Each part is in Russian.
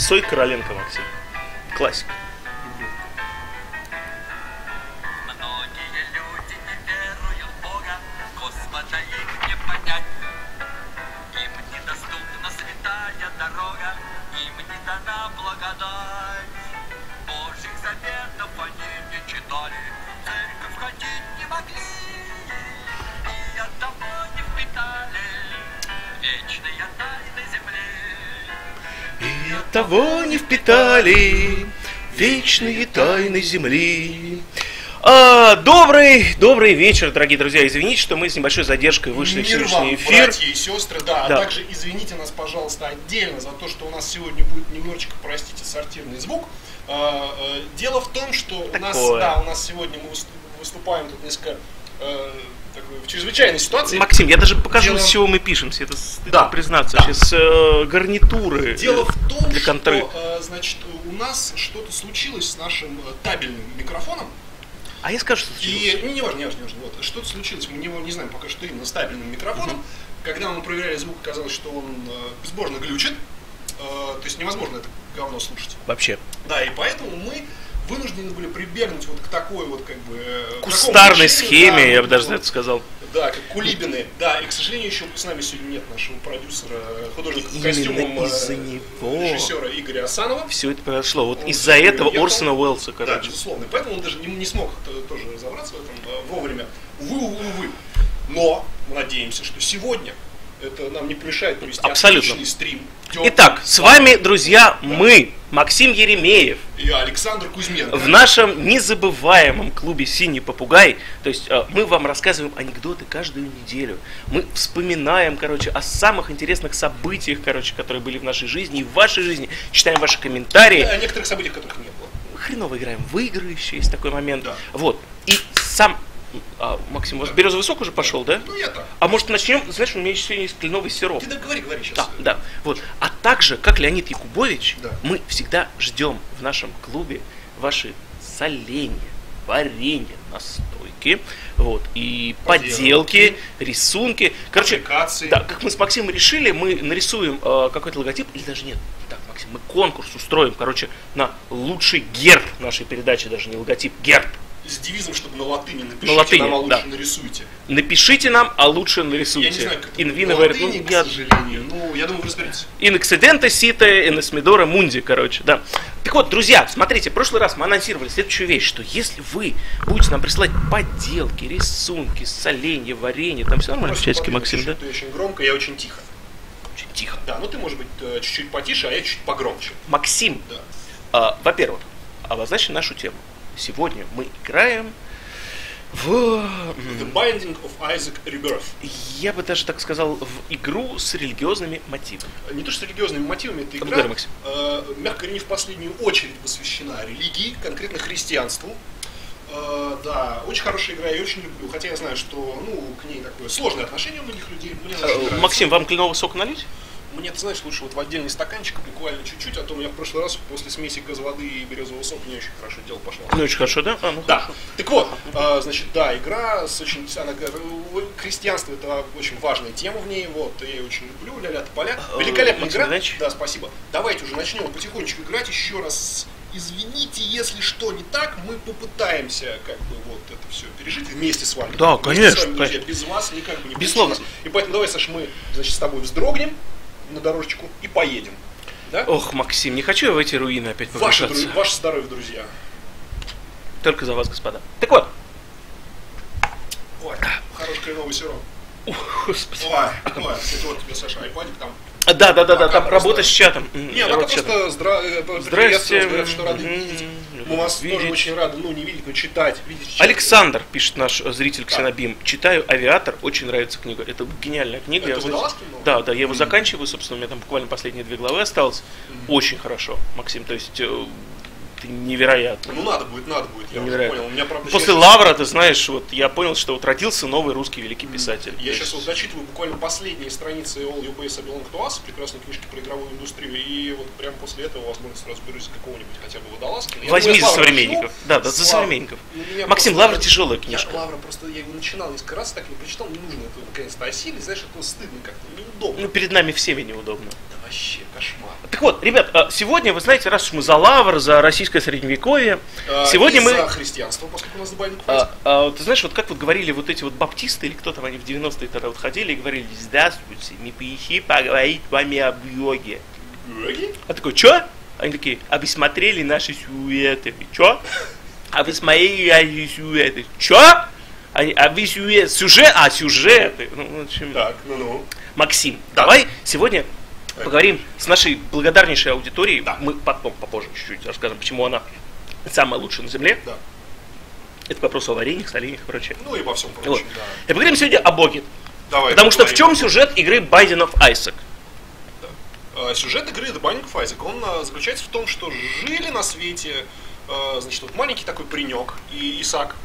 Цой Короленко, Максим. Классика. И оттого не впитали вечные тайны земли. Добрый вечер, дорогие друзья. Извините, что мы с небольшой задержкой вышли в сегодняшний эфир. Братья и сестры, да. А также извините нас, пожалуйста, отдельно за то, что у нас сегодня будет немножечко, простите, сортирный звук. Дело в том, что у нас сегодня мы выступаем тут несколько в чрезвычайной ситуации. Максим, я даже покажу, с чего мы пишемся. Это стыдно признаться. Сейчас гарнитуры. Дело в том, для контры. Что значит, у нас что-то случилось с нашим табельным микрофоном. А я скажу, что случилось. И, не важно. Вот, что-то случилось, мы не знаем пока что именно с табельным микрофоном. Когда мы проверяли звук, оказалось, что он безбожно глючит. То есть невозможно это говно слушать. Вообще. Да, и поэтому мы вынуждены были прибегнуть вот к такой вот как бы кустарной схеме, да, я бы даже это сказал. Да, как кулибины. Да, и, к сожалению, еще с нами сегодня нет нашего продюсера, художника в костюмом режиссера Игоря Асанова. Все это произошло. Вот из-за этого Орсона Уэллса, короче. Да, безусловно. И поэтому он даже не смог тоже разобраться в этом вовремя. Увы. Но мы надеемся, что сегодня это нам не помешает провести отличный стрим. Итак, с вами, друзья, мы, Максим Еремеев и Александр Кузьменко. В нашем незабываемом клубе «Синий попугай». То есть мы вам рассказываем анекдоты каждую неделю. Мы вспоминаем, о самых интересных событиях, которые были в нашей жизни и в вашей жизни. Читаем ваши комментарии. О некоторых событиях, которых не было. Хреново играем в игры, еще есть такой момент. Да. Вот. И сам... Максим, у вас березовый сок уже пошел, да? Ну, я так. А может начнем? Знаешь, у меня еще сегодня есть кленовый сироп. Ты говори сейчас. Да. Вот. А также, как Леонид Якубович, мы всегда ждем в нашем клубе ваши соленья, варенья, настойки, вот, и поделки, рисунки. Аппликации. Да, как мы с Максимом решили, мы нарисуем какой-то логотип, или даже нет. Так, Максим, мы конкурс устроим, на лучший герб нашей передачи, даже не логотип, герб. С девизом, чтобы на латыни напишите нам, а лучше нарисуйте. Напишите нам, а лучше нарисуйте. Я не знаю, как это на латыни, к сожалению. Ну, я думаю, вы разберетесь. In accidente site, in esmedora mundi, да. Так вот, друзья, смотрите, в прошлый раз мы анонсировали следующую вещь, что если вы будете нам присылать поделки, рисунки, соленья, варенье, там все нормально в чатике, Максим, да? Ты очень громко, я очень тихо. Очень тихо. Да, ну ты, может быть, чуть-чуть потише, а я чуть погромче. Максим, во-первых, обозначим нашу тему. Сегодня мы играем в... The Binding of Isaac Rebirth. Я бы даже так сказал, в игру с религиозными мотивами. Не то, что с религиозными мотивами, это игра, мягко говоря, не в последнюю очередь посвящена религии, конкретно христианству. Да, очень хорошая игра, я очень люблю, хотя я знаю, что к ней такое сложное отношение у многих людей. Максим, вам кленовый сок налить? Мне, ты знаешь, лучше вот в отдельный стаканчик, буквально чуть-чуть, а то у меня в прошлый раз после смеси газа воды и березового сока не очень хорошо дело пошло. Не очень хорошо, да? Да. Хорошо. Так вот, значит, да, игра с очень... Христианство — это очень важная тема в ней, вот, я ее очень люблю, ля-ля тополя. Великолепная игра. Да, спасибо. Давайте уже начнем потихонечку играть еще раз. Извините, если что не так, мы попытаемся вот это все пережить вместе с вами. Да, конечно. С вами, друзья, без вас никак бы не получилось. И поэтому давай, Саш, мы, значит, с тобой вздрогнем на дорожечку и поедем. Да? Ох, Максим, не хочу я в эти руины опять погружаться. Ваше здоровье, друзья. Только за вас, господа. Так вот. Ой, хороший кленовый сироп. Господи. Ой, это вот тебе, Саша, айпадик там. Да, там работа с чатом. Не, ну просто здрасте, говорят, что рады видеть. Мы вас тоже очень рады, не видеть, но читать. Александр, пишет наш зритель Ксенобим, читаю «Авиатор», очень нравится книга. Это гениальная книга. Да, я его заканчиваю, собственно, у меня там буквально последние 2 главы осталось. Очень хорошо, Максим, то есть... невероятно. Ну надо будет, я уже понял. У меня, правда, после Лавра, ты знаешь, вот я понял, что вот родился новый русский великий писатель. Я сейчас вот дочитываю буквально последние страницы All You Base Belong to Us, прекрасной книжки про игровую индустрию, и вот прямо после этого, возможно, сразу берусь за какого-нибудь хотя бы Водолазкина. Возьми за современников. Да, за современников. Максим, Лавра тяжелая книжка. Лавра просто, я его начинал несколько раз, так не прочитал, не нужно это наконец-то осилить, знаешь, это стыдно как-то, неудобно. Перед нами всеми неудобно. Вообще кошмар. Так вот, ребят, сегодня, вы знаете, раз уж мы за лавр, за российское средневековье, сегодня мы... за христианство, поскольку у нас The Binding of Isaac. Ты знаешь, вот как вот говорили вот эти вот баптисты, или кто там, они в 90-е тогда вот ходили и говорили: здравствуйте, мы пришли поговорить с вами об йоге. Йоги? А такой: чё? Они такие: а вы смотрели наши сюжеты? Чё? А вы смотрели наши сюжеты? Чё? А вы сюжеты? Ну, в общем... Так, ну-ну. Максим, давай сегодня поговорим с нашей благодарнейшей аудиторией. Да. Мы потом, попозже чуть-чуть расскажем, почему она самая лучшая на Земле. Да. Это вопрос о вареньях, соленьях и прочее. Ну и во всем прочем, вот. Да. И поговорим сегодня о Боге. Давай, потому что в чем сюжет игры Binding of Isaac? Да. Сюжет игры The Binding of Isaac, он заключается в том, что жили на свете, значит, вот маленький такой паренек, Исаак,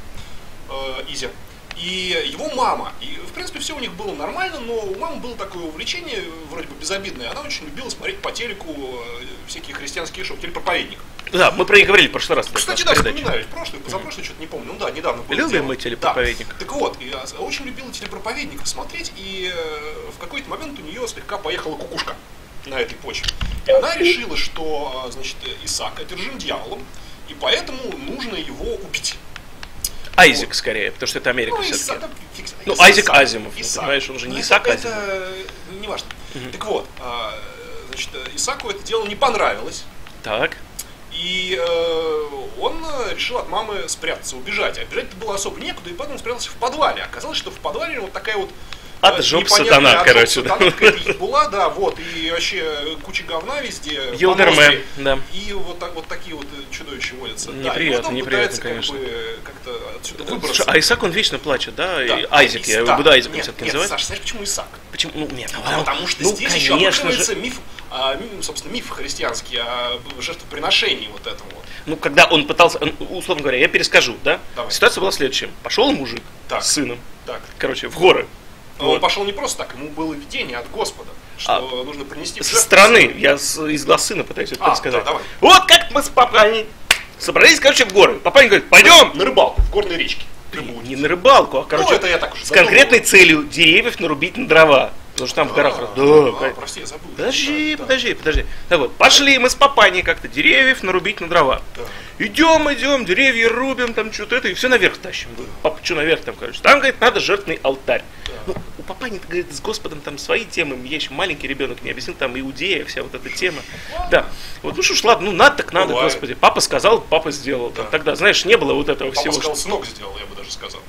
Изя, и его мама. И, в принципе, все у них было нормально, но у мамы было такое увлечение, вроде бы безобидное. Она очень любила смотреть по телеку всякие христианские шоу, телепроповедник. Да, мы про них говорили в прошлый раз. Кстати, да, вспоминаю, прошлый, позапрошлый, что-то не помню. Ну да, недавно было. Любим мы телепроповедник. Да. Так вот, я очень любила телепроповедников смотреть, и в какой-то момент у нее слегка поехала кукушка на этой почве. И она решила, что, значит, Исаак одержим дьяволом, и поэтому нужно его убить. Айзек, скорее, потому что это Америка все-таки. Ну, Айзек Азимов, понимаешь, он же не Исаак Азимов. Это не важно. Так вот, значит, Исааку это дело не понравилось. Так. И он решил от мамы спрятаться, убежать. А бежать-то было особо некуда, и поэтому он спрятался в подвале. Оказалось, что в подвале вот такая вот Отжоп сатана, короче. Была, да, вот, и вообще куча говна везде. Елдермен, да. И вот такие вот чудовища водятся. Неприятно, неприятно, конечно. Как-то отсюда выбраться. А Исаак, он вечно плачет, да? Айзек, я его буду Айзеком все-таки называть. Саша, знаешь, почему Исаак? Почему? Ну, нет, потому что здесь еще обыгрывается миф, собственно, миф христианский о жертвоприношении вот этом вот. Ну, когда он пытался, условно говоря, я перескажу, да? Давай. Ситуация была следующая. Пошел мужик с сыном, короче, в горы. Но он пошел не просто так, ему было видение от Господа, что нужно принести в жертву. Со стороны, я из глаз сына пытаюсь это пересказать. Да, давай. Вот как мы с папой собрались, короче, в горы. Папа говорит: пойдем на рыбалку, в горной речке. Не на рыбалку, а, короче, это я так уже с конкретной целью деревьев нарубить на дрова. Потому что там в горах... Прости, я забыл. Подожди. Так вот, пошли мы с папаней как-то деревьев нарубить на дрова. Идем, деревья рубим, там что-то это, и все наверх тащим. Папа, что наверх там, короче? Там, говорит, надо жертвенный алтарь. Ну, у папани, говорит, с Господом там свои темы, я еще маленький ребенок, мне объяснил, там Иудея, вся вот эта тема. Да. Вот, ну что ж, ладно, ну надо так надо, Господи. Папа сказал, папа сделал. Там, тогда, знаешь, не было вот этого всего. Папа сказал, сынок сделал, я бы даже сказал.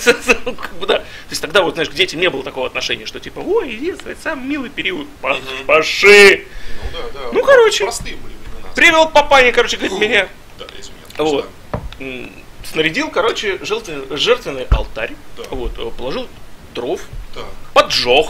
Да. То есть тогда вот, знаешь, к детям не было такого отношения, что типа, ой, детство, это самый милый период, паши. Ну, короче, привел папаня, короче, говорит, меня. Да, извините. Вот. Снарядил, короче, жертвенный алтарь, вот, положил дров, поджег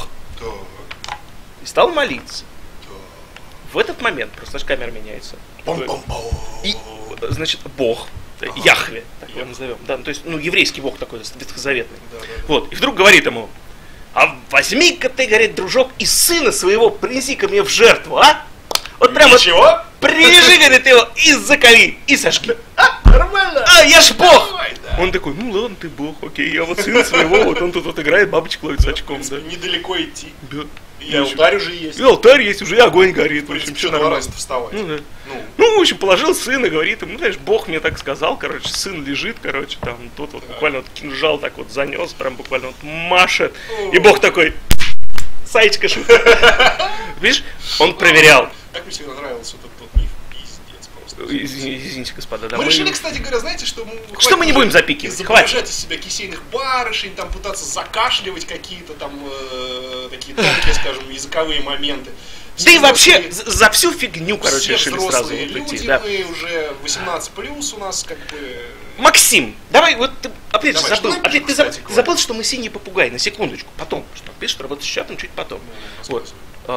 и стал молиться. В этот момент, просто наш камера меняется. И, значит, Бог, Яхве, так его назовем, да, то есть, ну, еврейский Бог такой, ветхозаветный. Вот, и вдруг говорит ему: а возьми-ка ты, говорит, дружок, и сына своего принеси ко мне в жертву, а? Вот прям вот привяжи, говорит, его и закали, и сожги. Нормально. Я ж Бог. Он такой: ну ладно, ты Бог, окей, я вот сына своего, вот он тут вот играет, бабочек ловит с очком. Да. Недалеко идти. Да. И алтарь уже есть. И алтарь есть, уже и огонь горит. В общем, что нормально. Вставать. Ну, в общем, положил сына, говорит ему: ну, знаешь, Бог мне так сказал, короче, сын лежит, короче, там, тот вот буквально вот кинжал так вот занес, прям буквально вот машет. И Бог такой: Саечка, шутка. Видишь, он проверял. Как мне всегда нравился тот миф. Пиздец просто. Извините, господа. Да, мы решили, кстати говоря, знаете, что мы не будем запикивать. Изображать из себя кисейных барышень, там пытаться закашливать какие-то там такие тонкие, скажем, языковые моменты. Да и вообще за всю фигню, короче, решили сразу прийти. Да. Мы уже 18+, у нас как бы... Максим, давай, вот ты опять же забыл. Опять ты забыл, что мы синий попугай, на секундочку. Потом, что пишешь, что работаешь с чатом чуть потом. Вот.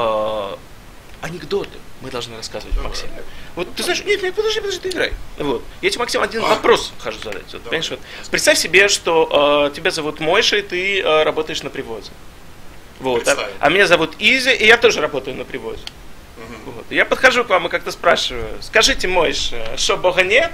Анекдоты мы должны рассказывать, Максим. Вот ты знаешь, нет, подожди, ты играй. Вот. Я тебе, Максим, один вопрос хожу задать. Вот, понимаешь, вот. Представь себе, что тебя зовут Мойша, и ты работаешь на привозе. Вот. А меня зовут Изи, и я тоже работаю на привозе. Вот. Я подхожу к вам и как-то спрашиваю: скажите, Мойша, что Бога нет?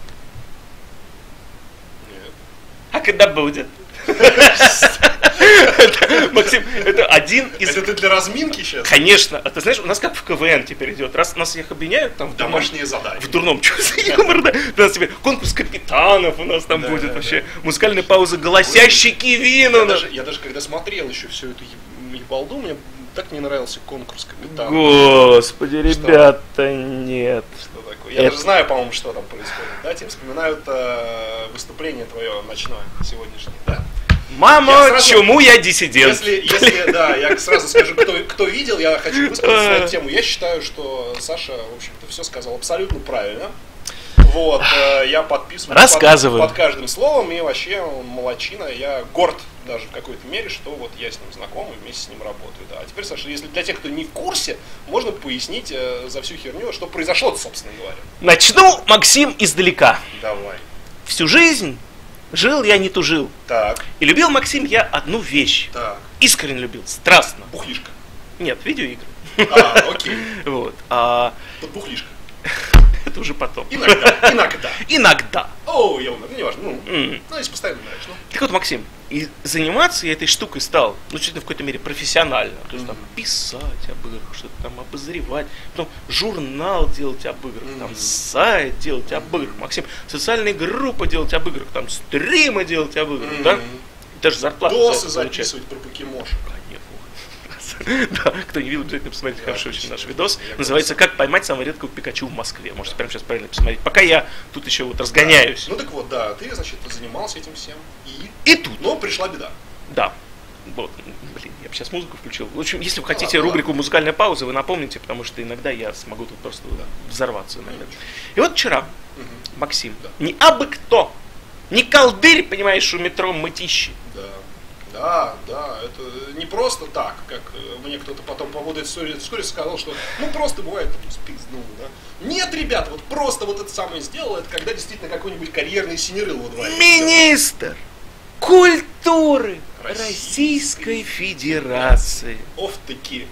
Нет. А когда будет? Максим, это один из... Это ты для разминки сейчас? Конечно. А ты знаешь, у нас как в КВН теперь идет. Раз нас всех объединяют там... Домашние задания. В дурном чувстве юмора, да. У нас теперь конкурс капитанов у нас там будет вообще. Музыкальная пауза «Голосящий Кивин». Я даже когда смотрел еще всю эту ебалду, мне так не нравился конкурс капитанов. Господи, ребята, нет. Что такое? Я даже знаю, по-моему, что там происходит. Да, тебе вспоминают выступление твое ночное сегодняшнее, да? Мама, чему я диссидент? Если, да, я сразу скажу, кто видел, я хочу высказать свою тему. Я считаю, что Саша, в общем-то, все сказал абсолютно правильно. Вот, я подписываюсь под каждым словом, и вообще он молодчина. Я горд даже в какой-то мере, что вот я с ним знаком и вместе с ним работаю. Да. А теперь, Саша, если для тех, кто не в курсе, можно пояснить за всю херню, что произошло-то, собственно говоря. Начну, Максим, издалека. Давай. Всю жизнь жил я, не тужил. Так. И любил, Максим, я одну вещь. Так. Искренне любил, страстно. Бухлишка. Нет, видеоигры. Окей. Вот. Тут бухлишка. Это уже потом. Иногда. О, я умер, не важно. Ну, если постоянно нравишь. Так вот, Максим, и заниматься я этой штукой стал, ну, чуть ли в какой-то мере профессионально. То есть там писать об играх, что-то там обозревать, потом журнал делать об играх, там сайт делать об играх, Максим, социальные группы делать об играх, там стримы делать об играх, да? Даже зарплату досы записывать про покемошек. Да, кто не видел, обязательно посмотрите хороший очень наш видос. Называется «Как поймать самого редкого Пикачу в Москве». Можете прямо сейчас правильно посмотреть. Пока я тут еще вот разгоняюсь. Ну так вот, да, ты, значит, занимался этим всем. И тут. Но пришла беда. Да. Вот, блин, я бы сейчас музыку включил. В общем, если вы хотите рубрику «Музыкальная пауза», вы напомните, потому что иногда я смогу тут просто взорваться. И вот вчера Максим, не абы кто, не колдырь, понимаешь, у метро Мытищи. Да, это не просто так, как мне кто-то потом по поводу этой истории сказал, что ну просто бывает спизднул, да. Нет, ребят, вот просто вот это самое сделал, это когда действительно какой-нибудь карьерный синерыл во дворе. Министр культуры Российской Федерации. Оф-таки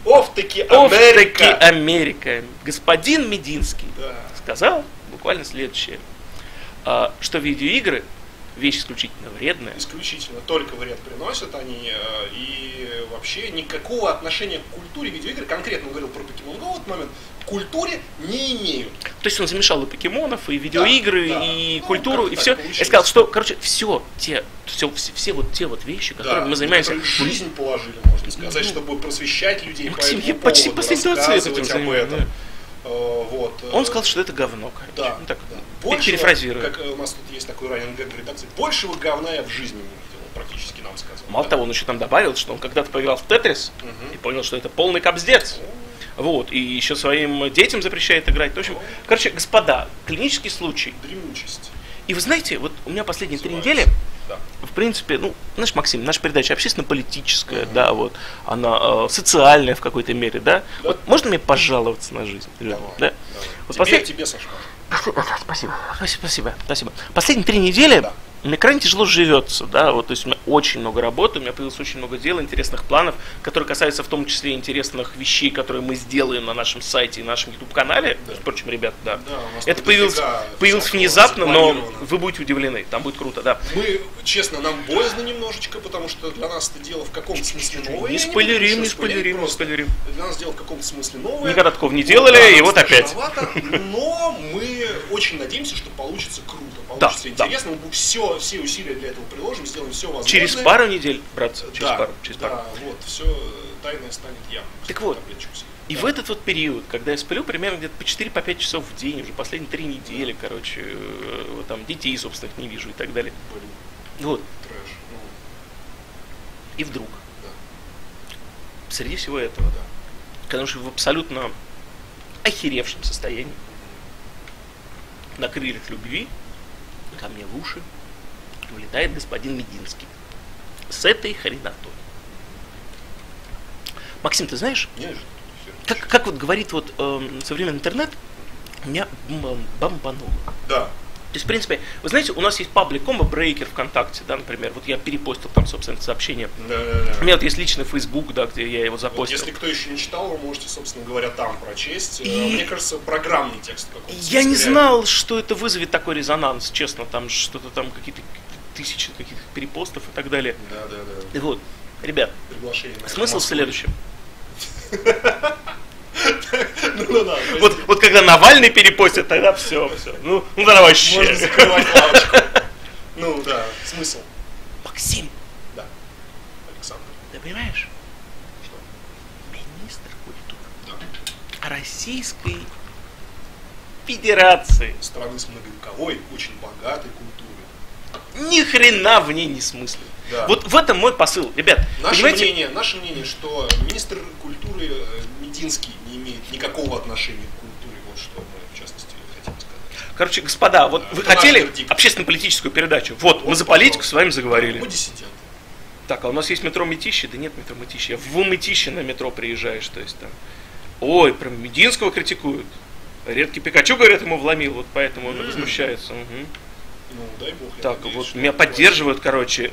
Америка. Господин Мединский сказал буквально следующее, что видеоигры вещь исключительно вредная. Исключительно, только вред приносят они, и вообще никакого отношения к культуре видеоигр, конкретно он говорил про Pokemon Go в этот момент, к культуре не имеют. То есть он замешал и покемонов, и видеоигры, и культуру, и все. Я сказал, что, короче, все вот те вот вещи, которыми мы занимаемся. Жизнь положили, можно сказать, чтобы просвещать людей, Максим, я почти последний рассказывать об этом. Вот. Он сказал, что это говно, короче. Да, ну, так, большего, перефразирую. как у нас тут есть такой раннинг в редакции, большего говна я в жизни не видел, он практически нам сказал. Мало того, он еще там добавил, что он когда-то поиграл в Тетрис и понял, что это полный кобздец. Вот, и еще своим детям запрещает играть. В общем, короче, господа, клинический случай. Дремучесть. И вы знаете, вот у меня последние 3 недели, в принципе, ну, знаешь, Максим, наша передача общественно-политическая, да, вот, она социальная в какой-то мере, да? Вот можно мне пожаловаться на жизнь? Да? Вот тебе, Саша. Спасибо. Последние 3 недели мне крайне тяжело живется, да, вот, то есть у меня очень много работы, у меня появилось очень много дел, интересных планов, которые касаются в том числе интересных вещей, которые мы сделаем на нашем сайте и нашем YouTube-канале, впрочем, ребят, это появилось внезапно, но вы будете удивлены, там будет круто, да. Мы, честно, нам боязно немножечко, потому что для нас это дело в каком-то смысле новое. Не спойлерим. Для нас дело в каком-то смысле новое. Никогда такого не делали, и вот опять. Но мы очень надеемся, что получится круто, получится интересно, мы все усилия для этого приложим, сделаем все возможное. Через пару недель, братцы, через пару. Да, вот, все тайное станет явным. Так вот, и в этот вот период, когда я сплю примерно где-то по 4-5 часов в день, уже последние 3 недели, короче, вот там детей собственных не вижу и так далее. Вот. Трэш. И вдруг, среди всего этого, когда уже в абсолютно охеревшем состоянии, на крыльях любви, ко мне в уши вылетает господин Мединский с этой хренотой. Максим, ты знаешь, как вот говорит вот современный интернет, меня бомбануло. Да. То есть, в принципе, вы знаете, у нас есть паблик Combo Breaker ВКонтакте, да, например, вот я перепостил там, собственно, это сообщение. У меня вот есть личный Facebook, да, где я его запостил. Вот если кто еще не читал, вы можете, собственно говоря, там прочесть. Мне кажется, программный текст какой-то. Я не знал, что это вызовет такой резонанс, честно, там что-то там какие-то тысячи каких-то перепостов и так далее. Да. И вот. Ребят, смысл в следующем. Вот когда Навальный перепостит, тогда все. Ну тогда вообще. Можно закрывать лавочку. Ну да, смысл. Максим. Да. Александр. Ты понимаешь? Что? Министр культуры. Да. Российской Федерации. Страны с многовековой, очень богатой культурой. Ни хрена в ней не смыслит. Да. Вот в этом мой посыл. Ребят, наше мнение, что министр культуры Мединский не имеет никакого отношения к культуре. Вот что мы, в частности, хотим сказать. Короче, господа, вот вы хотели общественно-политическую передачу. Вот, мы за политику с вами заговорили. Мы диссиденты. Так, а у нас есть метро Мытищи? Да нет метро Мытищи. В Мытищи на метро приезжаешь, то есть там. Ой, прям Мединского критикуют. Редкий Пикачу, говорят, ему вломил, вот поэтому он возмущается. Угу. Ну, дай бог. Так, надеюсь, вот меня поддерживают, короче,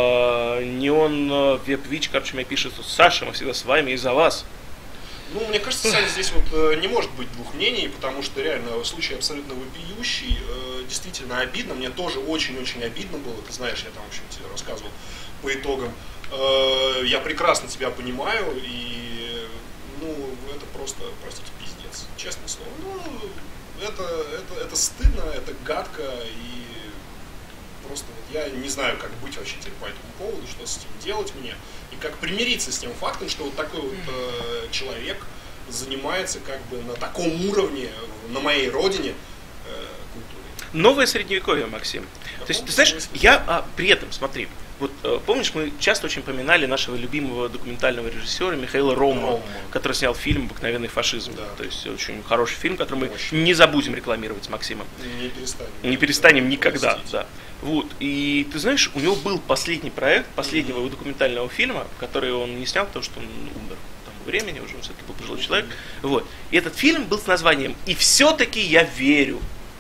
Неон Веб-Вич, короче, мне пишет, Саша, мы всегда с вами и за вас. Ну, мне кажется, Саня, здесь вот не может быть двух мнений, потому что реально случай абсолютно вопиющий, действительно обидно, мне тоже очень-очень обидно было, ты знаешь, я там, в общем, тебе рассказывал по итогам. Я прекрасно тебя понимаю, и, ну, это просто, простите, пиздец, честное слово. Ну, это стыдно, это гадко, и просто вот я не знаю, как быть вообще теперь по этому поводу, что с этим делать мне, и как примириться с тем фактом, что вот такой вот человек занимается как бы на таком уровне, на моей родине, культурой. Новое средневековье, Максим. То есть, ты знаешь, я при этом, смотри, вот помнишь, мы часто очень поминали нашего любимого документального режиссера Михаила Роммана, который снял фильм «Обыкновенный фашизм». Да. То есть очень хороший фильм, который мы не забудем рекламировать с Максимом. Не перестанем никогда. Да. Вот. И ты знаешь, у него был последний проект последнего его документального фильма, который он не снял, потому что он умер там времени, уже он все-таки был пожилой человек. Вот. И этот фильм был с названием «И все-таки я верю».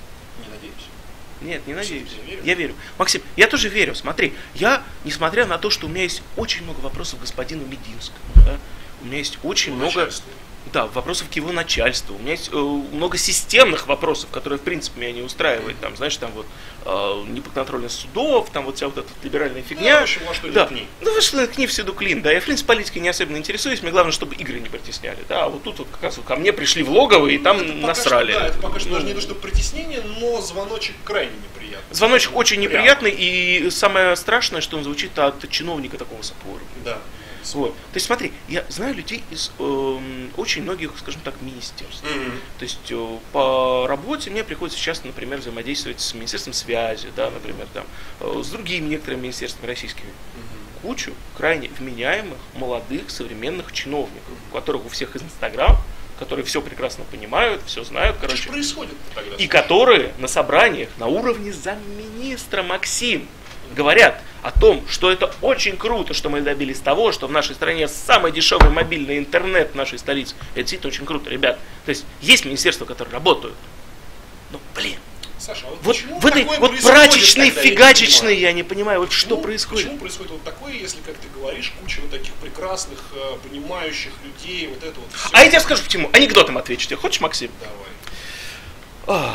Нет, не надеюсь. Я верю. Максим, я тоже верю. Смотри, я, несмотря на то, что у меня есть очень много вопросов к господину Мединскому, да, у меня есть очень много вопросов к его начальству, у меня есть много системных вопросов, которые, в принципе, меня не устраивают. Там, знаешь, там вот неподконтрольность судов, там вот вся вот эта либеральная фигня. Да, в общем, во что идут кни. Ну, во что кни всюду клин, да. Я, в принципе, политикой не особенно интересуюсь, мне главное, чтобы игры не притесняли. Да, а вот тут вот как раз вот ко мне пришли в логово и там насрали. Что, да, это пока что даже не то, что притеснение, но звоночек крайне неприятный. Звоночек очень неприятный, и самое страшное, что он звучит от чиновника такого сапора. Да. Вот. То есть смотри, я знаю людей из очень многих, скажем так, министерств. То есть по работе мне приходится часто, например, взаимодействовать с Министерством связи, да, например, там, с другими некоторыми министерствами российскими. Кучу крайне вменяемых, молодых, современных чиновников, у которых у всех из Инстаграм, которые все прекрасно понимают, все знают, короче. Что происходит тогда? И которые на собраниях на уровне замминистра, Максим, говорят о том, что это очень круто, что мы добились того, что в нашей стране самый дешевый мобильный интернет в нашей столице. Это действительно очень круто, ребят. То есть есть министерства, которые работают. Но, блин, Саша, а вот в этой вот прачечной, фигачечной, я не понимаю, вот что происходит. Почему происходит вот такое, если, как ты говоришь, куча вот таких прекрасных, понимающих людей, вот это вот все. А я тебе скажу почему. Анекдотом отвечу. Ты хочешь, Максим? Давай.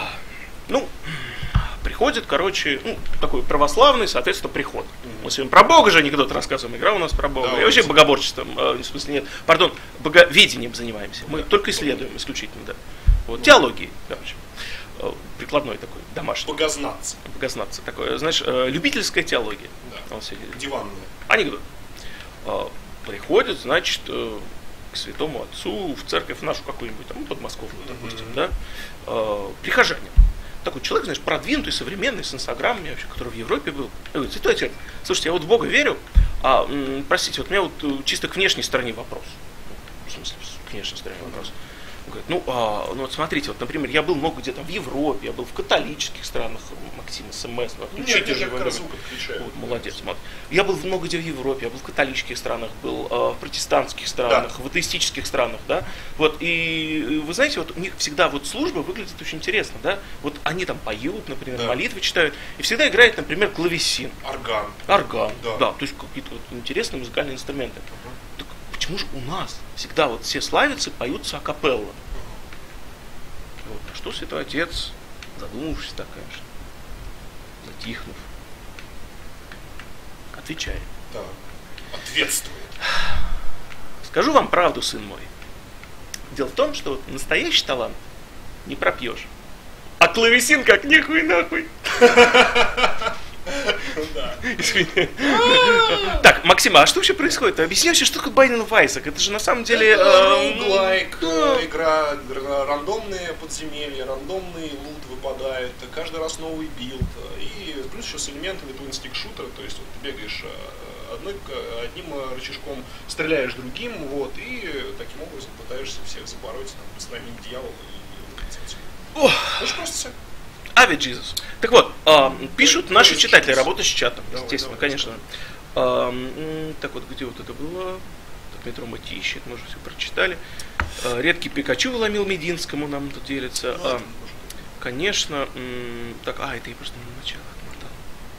Приходит, короче, такой православный, соответственно, приход. Мы сегодня про Бога же анекдот рассказываем, игра у нас про Бога. Да, и вообще богоборчеством, в смысле нет, пардон, боговедением занимаемся. Мы только исследуем исключительно, да. Вот, теологией, короче. Прикладной такой, домашний. Богознаться такое, знаешь, любительская теология. Да. Диванная. Анекдот. Приходит, значит, к святому отцу, в церковь нашу какую-нибудь, там, подмосковную, допустим, да, прихожанин. Такой человек, знаешь, продвинутый, современный, с инстаграмами вообще, который в Европе был. Я говорю, святой отец, слушайте, я вот в Бога верю, простите, вот у меня вот чисто к внешней стороне вопрос. В смысле, к внешней стороне вопрос. Он говорит, вот смотрите, вот, например, я был много где там в Европе, я был в католических странах, Максим, СМС, отключите же. Вот, молодец, смотри. Я был много где в Европе, я был в католических странах, был в протестантских странах, в атеистических странах, да. Вот, и вы знаете, вот у них всегда вот служба выглядит очень интересно, да. Вот они там поют, например, молитвы читают, и всегда играет, например, клавесин. Орган, да, то есть какие-то вот интересные музыкальные инструменты. Так почему же у нас всегда вот все славятся, поются акапелла? Вот. А что святой отец, задумавшись так, конечно, затихнув, отвечает. Да. Ответствует. Скажу вам правду, сын мой. Дело в том, что настоящий талант не пропьешь. А клавесин как нихуй нахуй. Извини. Так, Максим, а что вообще происходит? Объясни вообще, что такое Binding of Isaac? Это же на самом деле... Roguelike, игра, рандомные подземелья, рандомный лут выпадает, каждый раз новый билд. И плюс еще с элементами twin-stick шутера, то есть вот, ты бегаешь одним рычажком, стреляешь другим, вот, и таким образом пытаешься всех забороть, там, устранить дьявола. Очень просто все. Ави Джизус. Так вот, пишут наши читатели, работают с чатом, естественно, конечно. Так вот, где вот это было? Так, Метро Мати ищет, мы уже все прочитали. Редкий Пикачу вломил Мединскому, нам тут делится. Конечно, так, это я просто на начало отмотал.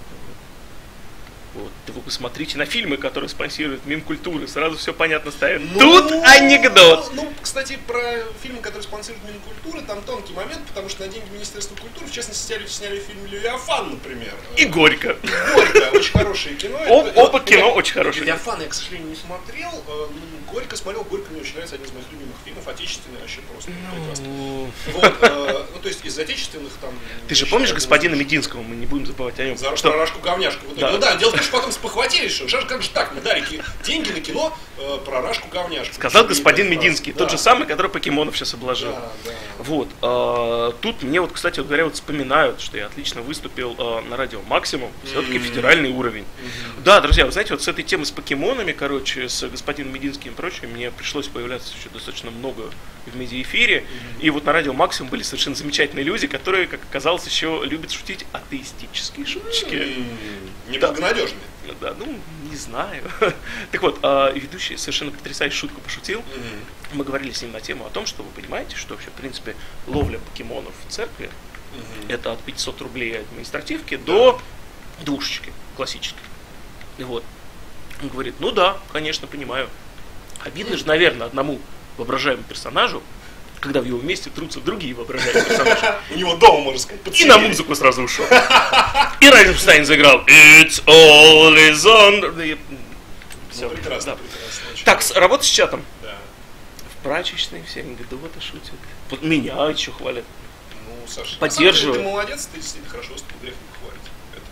Вот, да вы посмотрите на фильмы, которые спонсируют Минкультуры, сразу все понятно ставят. Тут анекдот! Кстати, про фильмы, которые спонсируют Минкультуры, там тонкий момент, потому что на деньги Министерства культуры, в частности, сняли фильм «Левиафан», например. И «Горько». «Горько», очень хорошее кино. Оба кино очень хорошие. «Левиафан» я, к сожалению, не смотрел. «Горько» смотрел, «Горько» мне очень нравится, один из моих любимых фильмов, отечественный, вообще просто прекрасно. Вот, то есть из отечественных там... Ты же помнишь господина Мединского, мы не будем забывать о нем. За Рашку-говняшку. Ну да, дело в том, что потом спохватились, что как же так, мы дали деньги на кино про Рашку-говняшку. Сказал господин Мединский, тот же самый, который покемонов сейчас обложил. Да. Вот. Тут мне вот, кстати говоря, вот вспоминают, что я отлично выступил на радио Максимум. Все-таки федеральный уровень. Да, друзья, вы знаете, вот с этой темой с покемонами, короче, с господином Мединским и прочим, мне пришлось появляться еще достаточно много в медиаэфире. И вот на радио Максимум были совершенно замечательные люди, которые, как оказалось, еще любят шутить атеистические шуточки. Неблагонадежные. Да, не знаю. Так вот, ведущий совершенно потрясающую шутку пошутил. Мы говорили с ним на тему о том, что вы понимаете, что вообще, в принципе, ловля покемонов в церкви это от 500 рублей административки до душечки классической. И вот. Он говорит, ну да, конечно, понимаю. Обидно же, наверное, одному воображаемому персонажу, когда в его месте трутся другие воображаемые персонажи. У него дома, можно сказать, и на музыку сразу ушел. И Райнштейн заиграл It's all is on. Все. Прекрасно. Так, работа с чатом. В прачечной все анекдоты шутят. Меня еще хвалят. Ну, Саша, поддерживаю. Ты молодец, ты действительно хорошо выступил, грех не хвалить. Это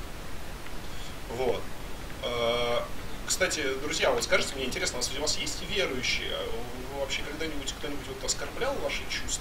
правда. Вот. Кстати, друзья, вот скажите мне, интересно, у вас есть верующие? Вы вообще когда-нибудь кто-нибудь вот оскорблял ваши чувства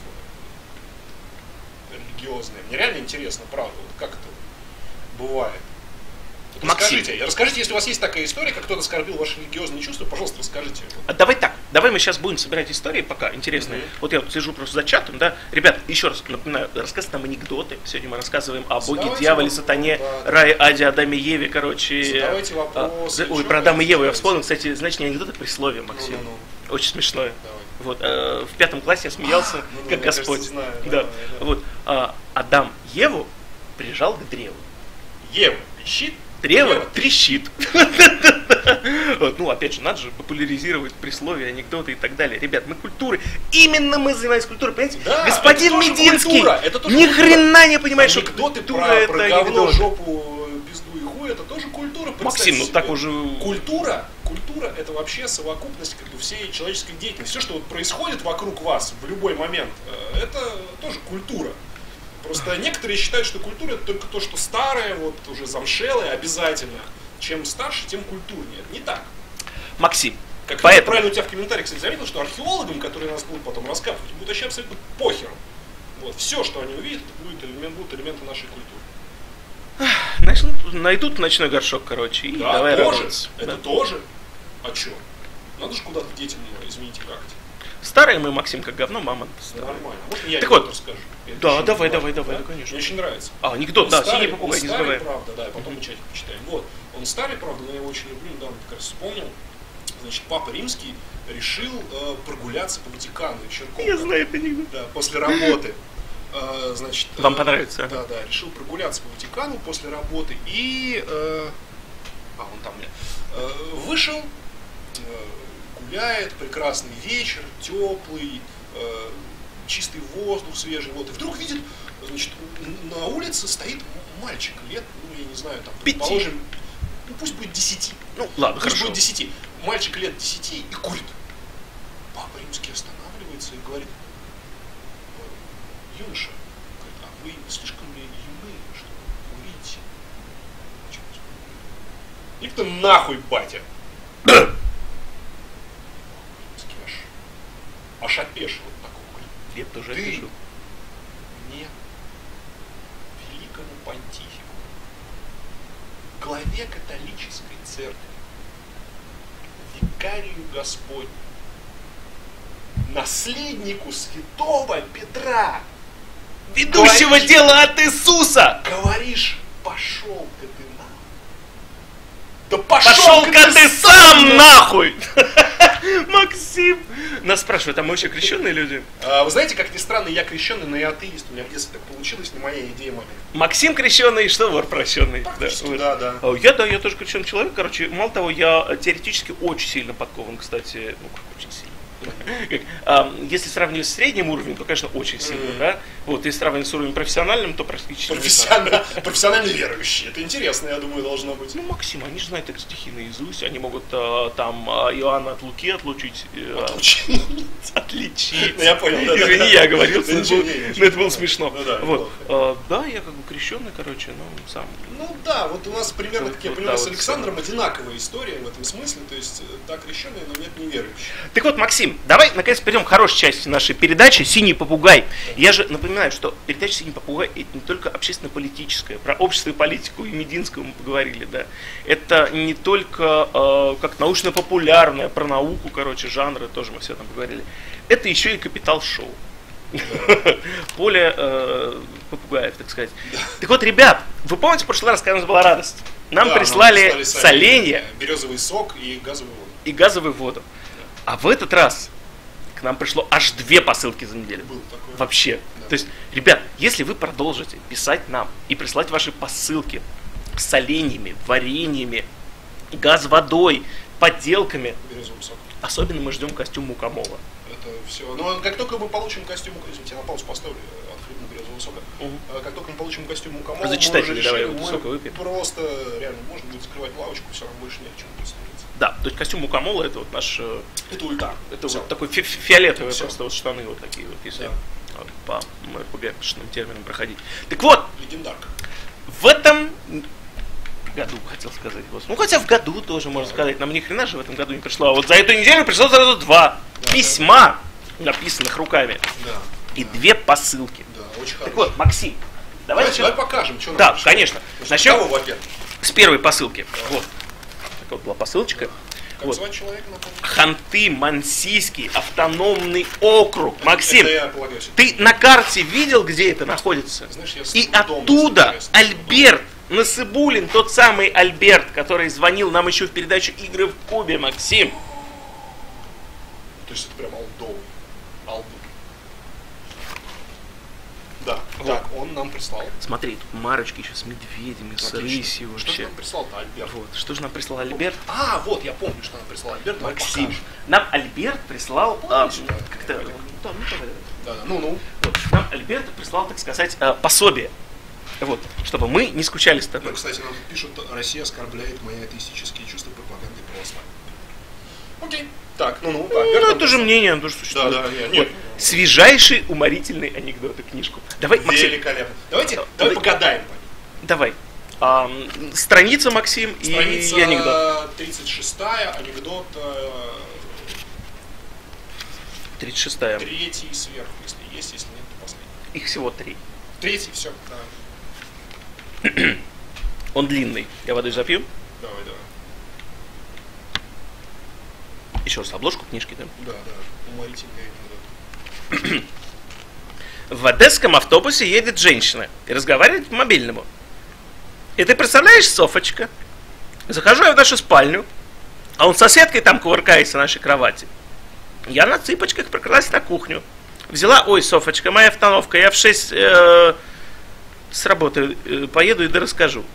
религиозные? Мне реально интересно, правда, вот как это бывает? Вот расскажите, если у вас есть такая история, как кто-то оскорбил ваши религиозные чувства, пожалуйста, расскажите. Давай так, давай мы сейчас будем собирать истории пока интересные. Вот я вот сижу просто за чатом, да. Ребят, еще раз напоминаю, рассказывать нам анекдоты. Сегодня мы рассказываем о Боге, дьяволе, сатане, рае, аде, Адаме, Еве, короче. Задавайте вопросы. Ой, про Адама и Еву я вспомнил, кстати, значит, не анекдоты, а присловие, Максим. Очень смешное. Вот, в 5 классе я смеялся, как Господь. Кажется, знаю, да. Вот, Адам Еву прижал к древу. Ева пищит? Древо трещит. Ну, опять же, надо же популяризировать присловия, анекдоты и так далее. Ребят, мы культурой. Именно мы занимаемся культурой, понимаете? Да, господин Мединский ни хрена не понимает, что анекдоты культура про это говно, анекдот. жопу, пизду и хуй, это тоже культура. Максим, ну так уже... Культура это вообще совокупность как бы всей человеческой деятельности. Все, что вот происходит вокруг вас в любой момент, это тоже культура. Просто некоторые считают, что культура это только то, что старое, вот уже замшелое, обязательно. Чем старше, тем культурнее. Это не так. Максим, как поэтому... правильно у тебя в комментариях, кстати, заметил, что археологам, которые нас будут потом раскапывать, будет вообще абсолютно похер. Вот. Все, что они увидят, это будут элементы нашей культуры. Найдут ночной горшок, короче, и да, давай тоже. работать. Это тоже. А что? Надо же куда-то детям, извините, как-то. Старые мы, Максим, как говно, мама. Нормально. Может, я так вот, расскажу? Да, давай, конечно. Мне очень нравится. Анекдот, да, синий попугай, не забывай. Правда, да, потом мы чатик почитаем. Вот, он старый, правда, но я его очень люблю, недавно как раз вспомнил. Значит, Папа Римский решил прогуляться по Ватикану вечерком. Я знаю это анекдот. Да, после работы. Значит, вам понравится? Да, решил прогуляться по Ватикану после работы и... он там, вышел... гуляет, прекрасный вечер, теплый, чистый воздух свежий, вот, и вдруг видит, значит, на улице стоит мальчик лет, я не знаю, там, предположим, пусть будет 10. Ну, ладно, пусть хорошо. будет 10. Мальчик лет 10 и курит. Крымский останавливается и говорит: юноша, говорит, а вы слишком ли юны, чтобы увидеть? И ты нахуй, батя! Аж опешил от такого. Я тоже опешил. Мне, великому понтифику, главе католической церкви, викарию Господню, наследнику святого Петра, ведущего дело от Иисуса, говоришь: пошел-ка ты нахуй. Да пошел-ка ты сам нахуй! Максим! Нас спрашивают, а мы вообще крещенные люди? Вы знаете, как ни странно, я крещенный, но я атеист. У меня в детстве так получилось, не моя идея момента. Максим крещенный, что вор прощенный. Да. Я тоже крещенный человек, короче. Мало того, я теоретически очень сильно подкован, кстати. Ну, как очень сильно. Если сравнивать с средним уровнем, то, конечно, очень сильно, да? Вот, если сравнивать с уровнем профессиональным, то практически... Профессионально верующие. Это интересно, я думаю, должно быть. Ну, Максим, они же знают эти стихи наизусть, они могут там Иоанна от Луки отличить. Отличить. Я понял, да. Извини, я говорил, но это было смешно. Да, я как бы крещенный, короче, но сам... Ну да, вот у нас примерно, как я понимаю, с Александром одинаковая история в этом смысле, то есть да, крещенные, но нет неверующие. Так вот, Максим, давай наконец перейдем к хорошей части нашей передачи «Синий попугай». Я же напоминаю, что передача «Синий попугай» — это не только общественно-политическая, про общество и политику и Мединского мы поговорили, да. Это не только как научно-популярная, про науку, короче, жанры, тоже мы все там поговорили. Это еще и капитал-шоу. Поле попугаев, так сказать. Так вот, ребят, вы помните в прошлый раз, когда у нас была радость? Нам прислали соленья, березовый сок и газовую воду. А в этот раз к нам пришло аж 2 посылки за неделю. Вообще. Да. То есть, ребят, если вы продолжите писать нам и присылать ваши посылки с соленьями, вареньями, газ-водой, подделками, особенно мы ждем костюм Мукомола. Это все. Но как только мы получим костюм, извините, я на паузу поставлю от хлебного березового сока. Как только мы получим костюм Мукомола, мы просто реально можно будет закрывать лавочку, все равно больше ни о чем не становится. Да, то есть костюм Мукомола — это вот наш... Это ульта. Это вот такой фиолетовый просто вот штаны вот такие вот, если по МРПГшным терминам проходить. Так вот, легендарка. В этом году, хотел сказать, ну хотя в году тоже можно сказать, нам ни хрена же в этом году не пришло. А вот за эту неделю пришло сразу 2 письма, написанных руками, и 2 посылки. Да, очень так вот, Максим, давай покажем, что нам да, пришло. Конечно. Начнем с первой посылки. Вот. Вот была посылочка. Как звать человека, напомню? Ханты-Мансийский автономный округ. Максим, я полагаю, ты на карте видел, где это находится? Знаешь, и оттуда Альберт Насыбулин, тот самый Альберт, который звонил нам еще в передачу «Игры в Кубе», Максим. То есть это прям алдовый. Да, вот. Так, он нам прислал. Смотри, тут марочки еще с медведями, с рысью вообще. Что же нам прислал-то Альберт? Вот. Что же нам прислал Альберт? Вот, я помню, что нам прислал Альберт. Максим. Нам Альберт прислал... как-то... Ну. Вот. Нам Альберт прислал, так сказать, пособие. Вот. Чтобы мы не скучали с тобой. Ну, кстати, нам тут пишут: Россия оскорбляет мои атеистические чувства пропаганды православия. Окей. Так, это же мнение, оно тоже существует. Да, нет. Свежайший уморительный анекдот и книжку. Давай, Максим. Великолепно. Давай погадаем. Давай. Страница, Максим, страница и анекдот. 36-я, анекдот. 36-я. 3-й сверху, если есть, если нет, то последний. Их всего 3. 3-й, все. Да. Он длинный. Я водой запью. Давай. Еще раз обложку книжки, да? Да. Уморительный анекдот. В одесском автобусе едет женщина и разговаривает по мобильному. И ты представляешь, Софочка, захожу я в нашу спальню, а он с соседкой там кувыркается на нашей кровати. Я на цыпочках прокралась на кухню. Взяла: ой, Софочка, моя остановка, я в 6 с работы поеду и да расскажу.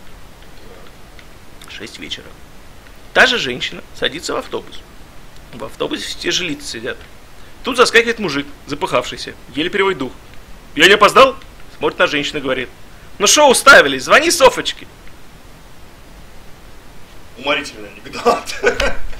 6 вечера. Та же женщина садится в автобус. В автобусе все те же лица сидят. Тут заскакивает мужик, запыхавшийся, еле переводит дух. Я не опоздал? Смотрит на женщину и говорит: ну шо уставились, звони Софочке. Уморительный анекдот.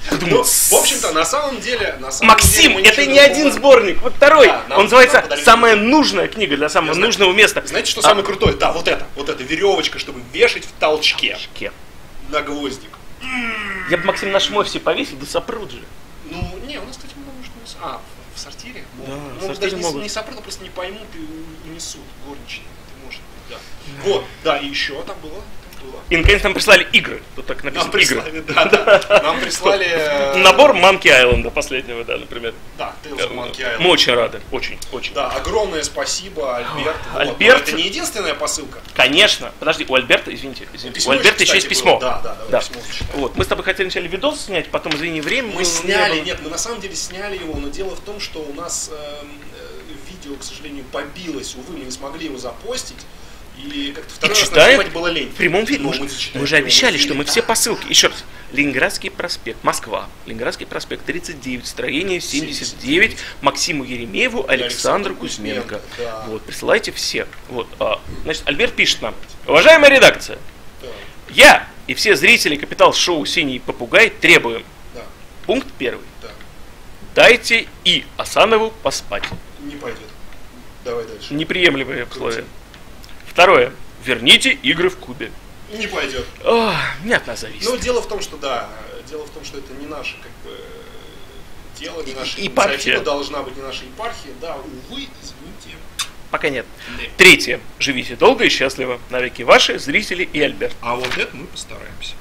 Ну, в общем-то, на самом деле... Максим, это не один сборник, вот второй. Он называется «Самая нужная книга для самого нужного места». Знаете, что самое крутое? Да, вот эта веревочка, чтобы вешать в толчке. На гвоздик. Я бы, Максим, в нашем офисе повесил, да сопрут же. Ну, не, у нас, кстати, много что... в сортире? Да, в сортире даже не сопрут, а просто не поймут и унесут горничные. Это может быть, да. Вот, да, и еще там было... И наконец нам прислали игры. Тут так написано игры. Да. Нам прислали... Набор Monkey Island последнего, да, например. Да, Tales of Monkey Island. Мы очень рады, очень. Да, огромное спасибо, Альберт. Альберт... Это не единственная посылка? Конечно. Подожди, у Альберта, извините. У Альберта еще есть письмо. Да. Письмо вот, мы с тобой хотели вначале видос снять, потом, извини, время... Мы сняли, нет, мы на самом деле сняли его, но дело в том, что у нас видео, к сожалению, побилось. Увы, мы не смогли его запостить. И как-то второй раз нажимать было лень. В прямом виде. Мы же обещали, что мы все посылки. Еще раз. Ленинградский проспект, Москва. Ленинградский проспект 39, строение 79, Максиму Еремееву, Александру Кузьменко. Да. Вот, присылайте все. Вот, значит, Альберт пишет нам. Уважаемая редакция, я и все зрители капитал-шоу «Синий попугай» требуем. Пункт 1. Дайте И. Асанову поспать. Не пойдет. Давай дальше. Неприемлемые условия. 2. Верните игры в кубе. Не пойдет. Не от нас зависит. Ну, дело в том, что это не наше, дело, не наша инициатива, должна быть не наша епархия. Да, увы, извините. Пока нет. 3. Живите долго и счастливо. Навеки ваши зрители и Альберт. А вот это мы постараемся.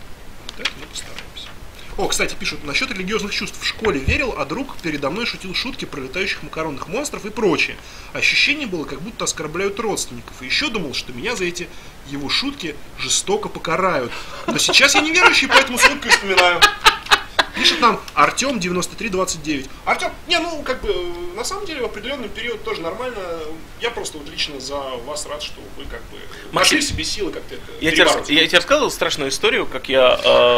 О, кстати, пишут, насчет религиозных чувств. В школе верил, а друг передо мной шутил шутки про летающих макаронных монстров и прочее. Ощущение было, как будто оскорбляют родственников. И еще думал, что меня за эти его шутки жестоко покарают. Но сейчас я неверующий, поэтому с улыбкой вспоминаю. Пишет нам Артем 9329. Артем, на самом деле в определенный период тоже нормально. Я просто вот лично за вас рад, что вы нашли в себе силы как-то это перебороть. Я тебе рассказывал страшную историю, как я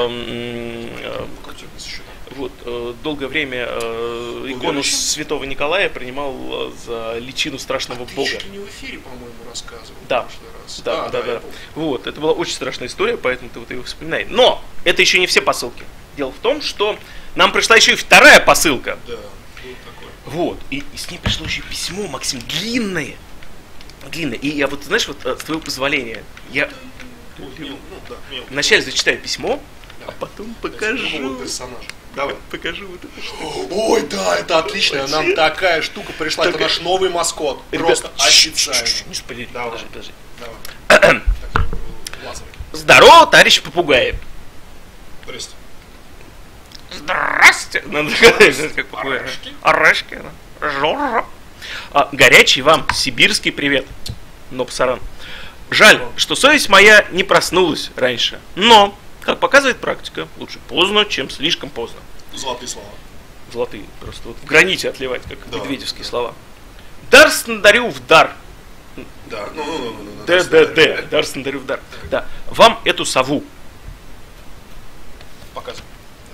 долгое время икону святого Николая принимал за личину страшного бога. Ты чуть ли не в эфире, по-моему, рассказывал. Да. Вот, это была очень страшная история, поэтому ты вот ее вспоминай. Но это еще не все посылки. Дело в том, что нам пришла еще и вторая посылка. Да, был такой. Вот, и с ней пришло еще письмо, Максим, длинное. И я вот, знаешь, вот с твоего позволения, я вначале зачитаю письмо, а потом покажу. Давай. Покажу вот это что. Ой, да, это отлично. Нам такая штука пришла. Это наш новый маскот. Просто официально. Не спойлери. Подожди. Давай. Здорово, товарищ попугай. Здрасте. Здрасте. Надо сказать, как попугай. Орешки. Жора. Горячий вам сибирский привет. Но пасаран. Жаль, что совесть моя не проснулась раньше. Но, как показывает практика, лучше поздно, чем слишком поздно. Золотые слова. Золотые. Просто вот в граните отливать, как медведевские слова. Дар снодарю в дар. Да. Дар снодарю в дар. Да. Вам эту сову. Показывай.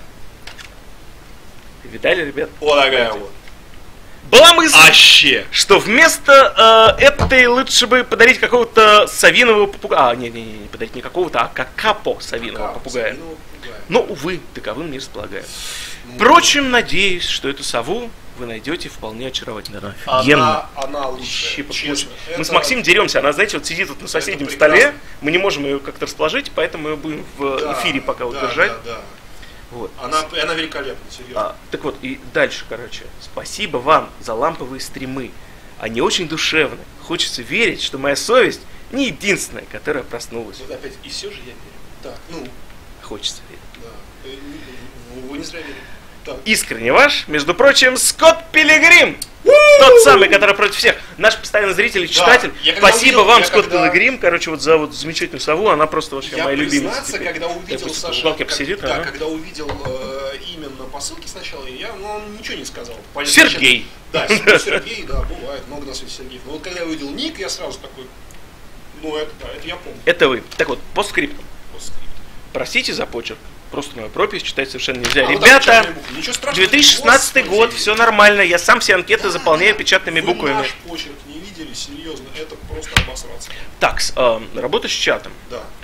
Видали, ребят? Вот такая вот. Была мысль, что вместо этой лучше бы подарить какого-то совиного попугая. Не подарить не какого-то, а какапо совиного попугая. Но, увы, таковым не располагаю. Впрочем, надеюсь, что эту сову вы найдете вполне очаровательно. Она лучше, честно. Мы с Максимом деремся, она, знаете, вот сидит вот на соседнем столе, мы не можем ее как-то расположить, поэтому мы будем в эфире пока вот держать. Вот. Она великолепна, серьезно. Так вот, и дальше, спасибо вам за ламповые стримы. Они очень душевны. Хочется верить, что моя совесть не единственная, которая проснулась. Вот опять, и все же я верю. Так, Хочется верить. Да. Вы не зря верите. Так. Искренне ваш, между прочим, Скотт Пилигрим. Тот самый, который против всех. Наш постоянный зритель и читатель. Спасибо вам, Скотт Пилигрим, за замечательную сову. Она просто вообще моя любимая. Я признаться, когда увидел Саша, когда увидел именно посылки сначала, он ничего не сказал. Сергей. Да, Сергей, да, бывает, много на свете Сергеев. Но вот когда я увидел ник, я сразу такой, это я помню. Это вы. Так вот, по скрипту. Простите за почерк. Просто мою пропись читать совершенно нельзя. Ребята, 2016 год, все нормально. Я сам все анкеты заполняю печатными буквами. Наш почерк не видели, серьезно, это просто обосраться. Так, работа с чатом. Да.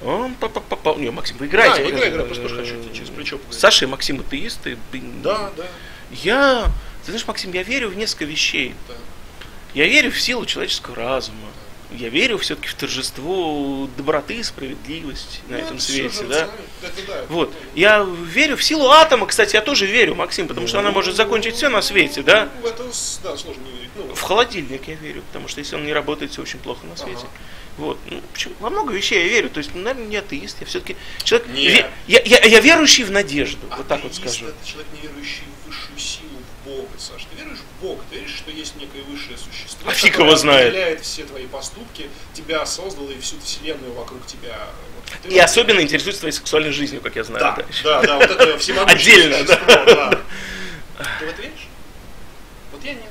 Не, Максим, вы играете. Играй, просто тоже хочу через плечо поговорить. Саша и Максим атеисты. Да. Ты знаешь, Максим, я верю в несколько вещей. Да. Я верю в силу человеческого разума. Я верю все-таки в торжество доброты и справедливости на этом свете. Да? Вот. Я верю в силу атома, кстати, я тоже верю, Максим, потому что она может закончить все на свете, да? Это, да, сложно не верить. В холодильник я верю, потому что если он не работает, все очень плохо на свете. Вот. Во много вещей я верю, то есть, наверное, не атеист, я все-таки человек. Я верующий в надежду, вот так вот скажу. Это человек, не верующий в высшую силу, в Бога, Саша. Ты веришь в Бога, ты веришь, что есть некое высшее существо, а фиг его знает, определяет все твои поступки, тебя создало и всю вселенную вокруг тебя. Вот, и особенно интересуется твоей сексуальной жизнью, как я знаю. Да, вот это всемогущее отдельно, существо, да. Ты в это веришь? Вот я нет.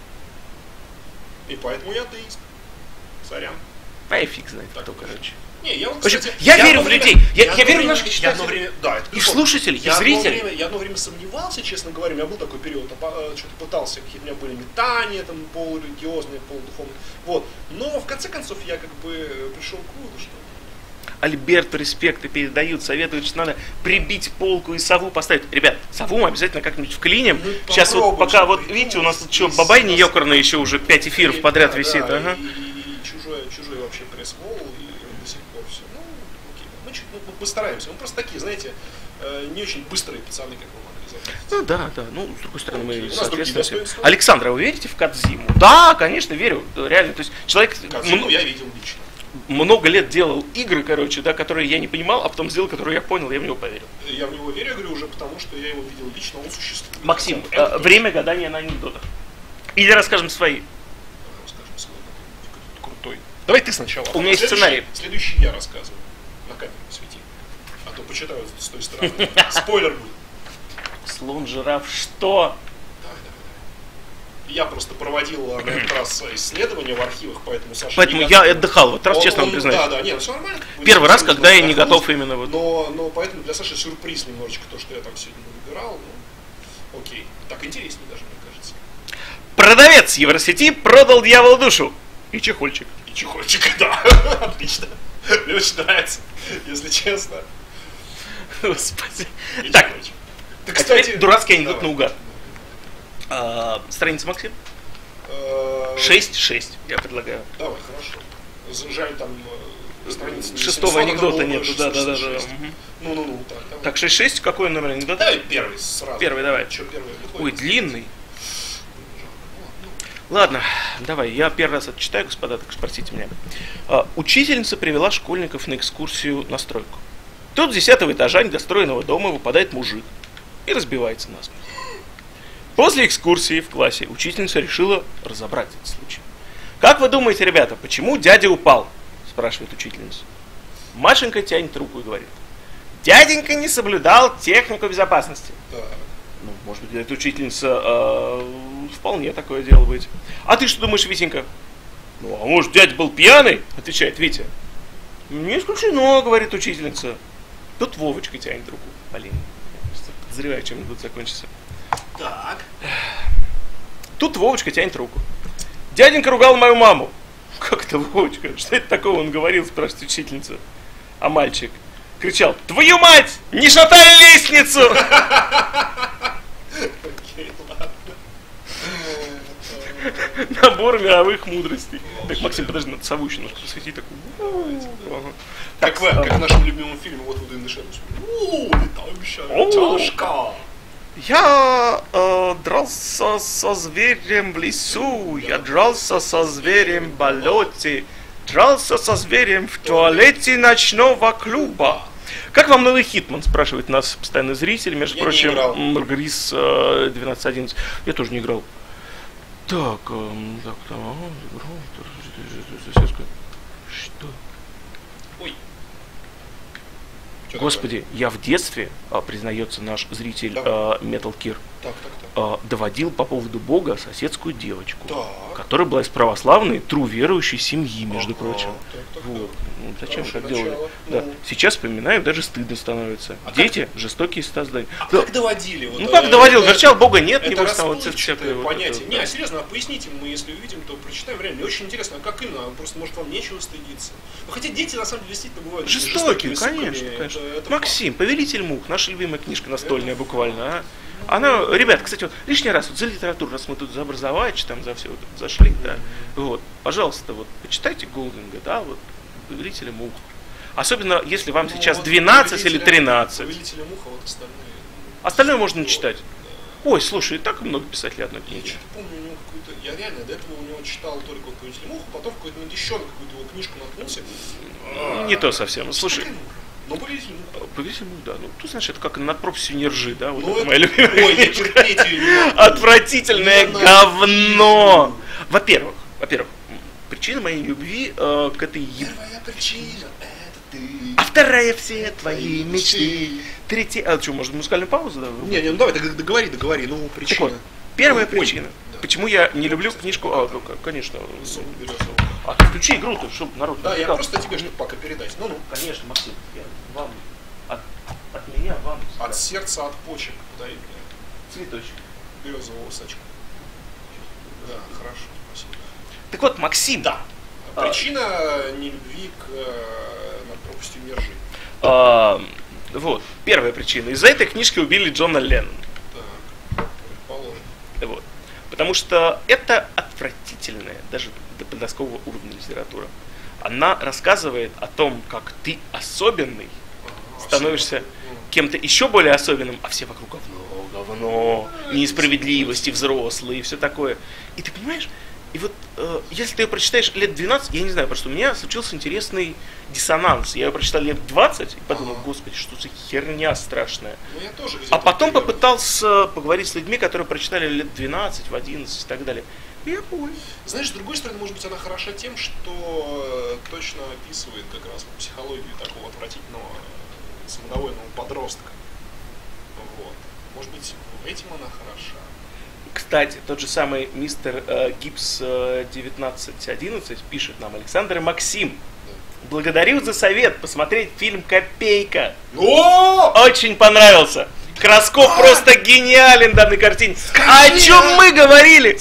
И поэтому я атеист. Сорян. А я фиг знает, кто, короче. Не, я, кстати, я верю в людей. Я верю в наших читателей. И в слушателей, и в зрителей. Я одно время сомневался, честно говоря. У меня был такой период, что-то пытался, какие-то у меня были метания, там, полурелигиозные, полудуховные. Вот. Но в конце концов я как бы пришел к выводу, что... Альберту респекты передают, советуют, что надо прибить полку и сову поставить. Ребят, сову мы обязательно как-нибудь вклиним. Сейчас вот пока, вот видите, у нас тут что, бабай не ёкарный еще уже 5 эфиров подряд висит. Ага. И чужой вообще пресс-волл, и до сих пор все. Ну, окей. Мы постараемся. Мы просто такие, знаете, не очень быстрые пацаны, как вы могли заметить. Ну да. Ну, с другой стороны, мы соответственно... Александра, вы верите в Кодзиму? Да, конечно, верю. Реально. То есть человек... Кодзиму я видел лично. Много лет делал игры, короче, да, которые я не понимал, а потом сделал, которые я понял, я в него поверил. Я в него верю, я говорю, уже потому, что я его видел лично, он существует. Максим, время гадания на анекдотах. Или расскажем свои. Расскажем свои, крутой. Давай ты сначала. У меня есть сценарий. Следующий я рассказываю. На камеру свети. А то почитают с той стороны. Спойлер будет. Слон, жираф, что? Я просто проводил на этот раз исследования в архивах, поэтому Саша... Поэтому я отдыхал, вот раз честно вам признаюсь. Да, нет, все нормально. Первый раз, когда я не готов именно вот... Но поэтому для Саши сюрприз немножечко, то, что я там сегодня выбирал. Ну, окей. Так интереснее даже, мне кажется. Продавец Евросети продал дьяволу душу. И чехольчик. И чехольчик, да. Отлично. Мне очень нравится, если честно. Господи. Так, кстати, дурацкий анекдот наугад. Страница, Максим? 6, я предлагаю. Давай, хорошо. Жаль, там страница... Шестого анекдота нету, да. Ну, так. Так, 6, какой номер анекдота? Давай первый сразу. Первый, давай. Что первый? Ой, длинный. Ладно, давай, я первый раз отчитаю, господа, так спросите меня. Учительница привела школьников на экскурсию на стройку. Тут с 10-го этажа недостроенного дома выпадает мужик и разбивается насмерть. После экскурсии в классе учительница решила разобрать этот случай. Как вы думаете, ребята, почему дядя упал? Спрашивает учительница. Машенька тянет руку и говорит: дяденька не соблюдал технику безопасности. Ну, может быть, эта учительница вполне такое дело быть. А ты что думаешь, Витенька? Ну, а может, дядя был пьяный? Отвечает Витя. Не исключено, говорит учительница. Тут Вовочка тянет руку. Блин, я просто подозреваю, чем тут закончится. Так. Тут Вовочка тянет руку. Дяденька ругал мою маму. Как это, Вовочка? Что это такого он говорил, спрашивает учительница. А мальчик кричал: твою мать, не шатай лестницу! Окей, ладно. Набор мировых мудростей. Так, Максим, подожди, надо сову еще немножко посветить. Как в нашем любимом фильме «Вот Within the Shadows». Летающая чашка. Я дрался со зверем в лесу, я дрался со зверем в болоте, дрался со зверем в туалете ночного клуба. Как вам новый Хитман, спрашивает нас постоянный зритель, между прочим, Маргарис 1211. Я тоже не играл. Так, что? Ой. Господи, я в детстве, признается наш зритель Metal Gear, доводил по поводу Бога соседскую девочку, которая была из православной, верующей семьи, между прочим. Вот. Ну, зачем так делали? Да. Сейчас вспоминаю, даже стыдно становится. Дети жестокие создания. Как доводили? Ну как доводил? Сначала Бога нет, это расплывчатое понятие. Не, серьезно, поясните, мы если увидим, то прочитаем. Реально, мне очень интересно, а как именно? Просто, может, вам нечего стыдиться. Ну, хотя дети, на самом деле, действительно бывают жестокие, конечно. Это Максим, «Повелитель мух», наша любимая книжка настольная буквально. Она, ребят, кстати, вот лишний раз вот за литературу, раз мы тут за образование, там за все вот зашли, да, вот, пожалуйста, вот почитайте Голдинга, да, вот «Повелителя мух». Особенно, если вам сейчас 12 или 13. «Повелителя мух», а вот остальные. Остальное можно не читать. Ой, слушай, и так много писателей одной книги. Я что-то помню, у него какую-то. Я реально до этого у него читал только вот «Повелителя мух», а потом в какой-то момент еще на какую-то его книжку наткнулся. Не то совсем. Слушай. Ну, «Повелитель мух». «Повелитель мух», да. Ну, ты знаешь, это как «Над пропастью не ржи», да? Вот ну, это моя любимая. Ой, я терпеть ее не могу. Отвратительное говно. Во-первых, причина моей любви к этой... Первая причина — это ты. А вторая — все твои мечты. Третья... А что, может, музыкальную паузу? Да? Не, ну давай, договори, ну, причина. Так вот, первая причина. Да. Почему я не люблю книжку... ну, конечно. А ты включи игру-то, чтобы народ... Да, я просто тебе что-то пока передать. Ну. Конечно, Максим, я вам... От меня вам... От сердца, от почек подари мне. Цветочек. Березового сачка. Да, хорошо, спасибо. Так вот, Максим. Да. Причина нелюбви к «Над пропастью не ржи». Вот, первая причина. Из-за этой книжки убили Джона Леннона. Так, предположим. Вот. Потому что это отвратительная, даже до подросткового уровня литература. Она рассказывает о том, как ты особенный, становишься кем-то еще более особенным, а все вокруг говно, несправедливости, взрослые и все такое. И ты понимаешь, и вот если ты ее прочитаешь лет 12, я не знаю, просто у меня случился интересный диссонанс. Я ее прочитал лет 20 и подумал, господи, что за херня страшная. Ну, я тоже а потом попытался поговорить с людьми, которые прочитали лет 12, в 11 и так далее. И я понял. Знаешь, с другой стороны, может быть, она хороша тем, что точно описывает как раз психологию такого отвратительного самодовольного подростка. Вот. Может быть, этим она хороша. Кстати, тот же самый мистер Гибс 1911 пишет нам: Александр и Максим, благодарю за совет посмотреть фильм «Копейка». Очень понравился. Краско просто гениален в данной картине. О чем мы говорили?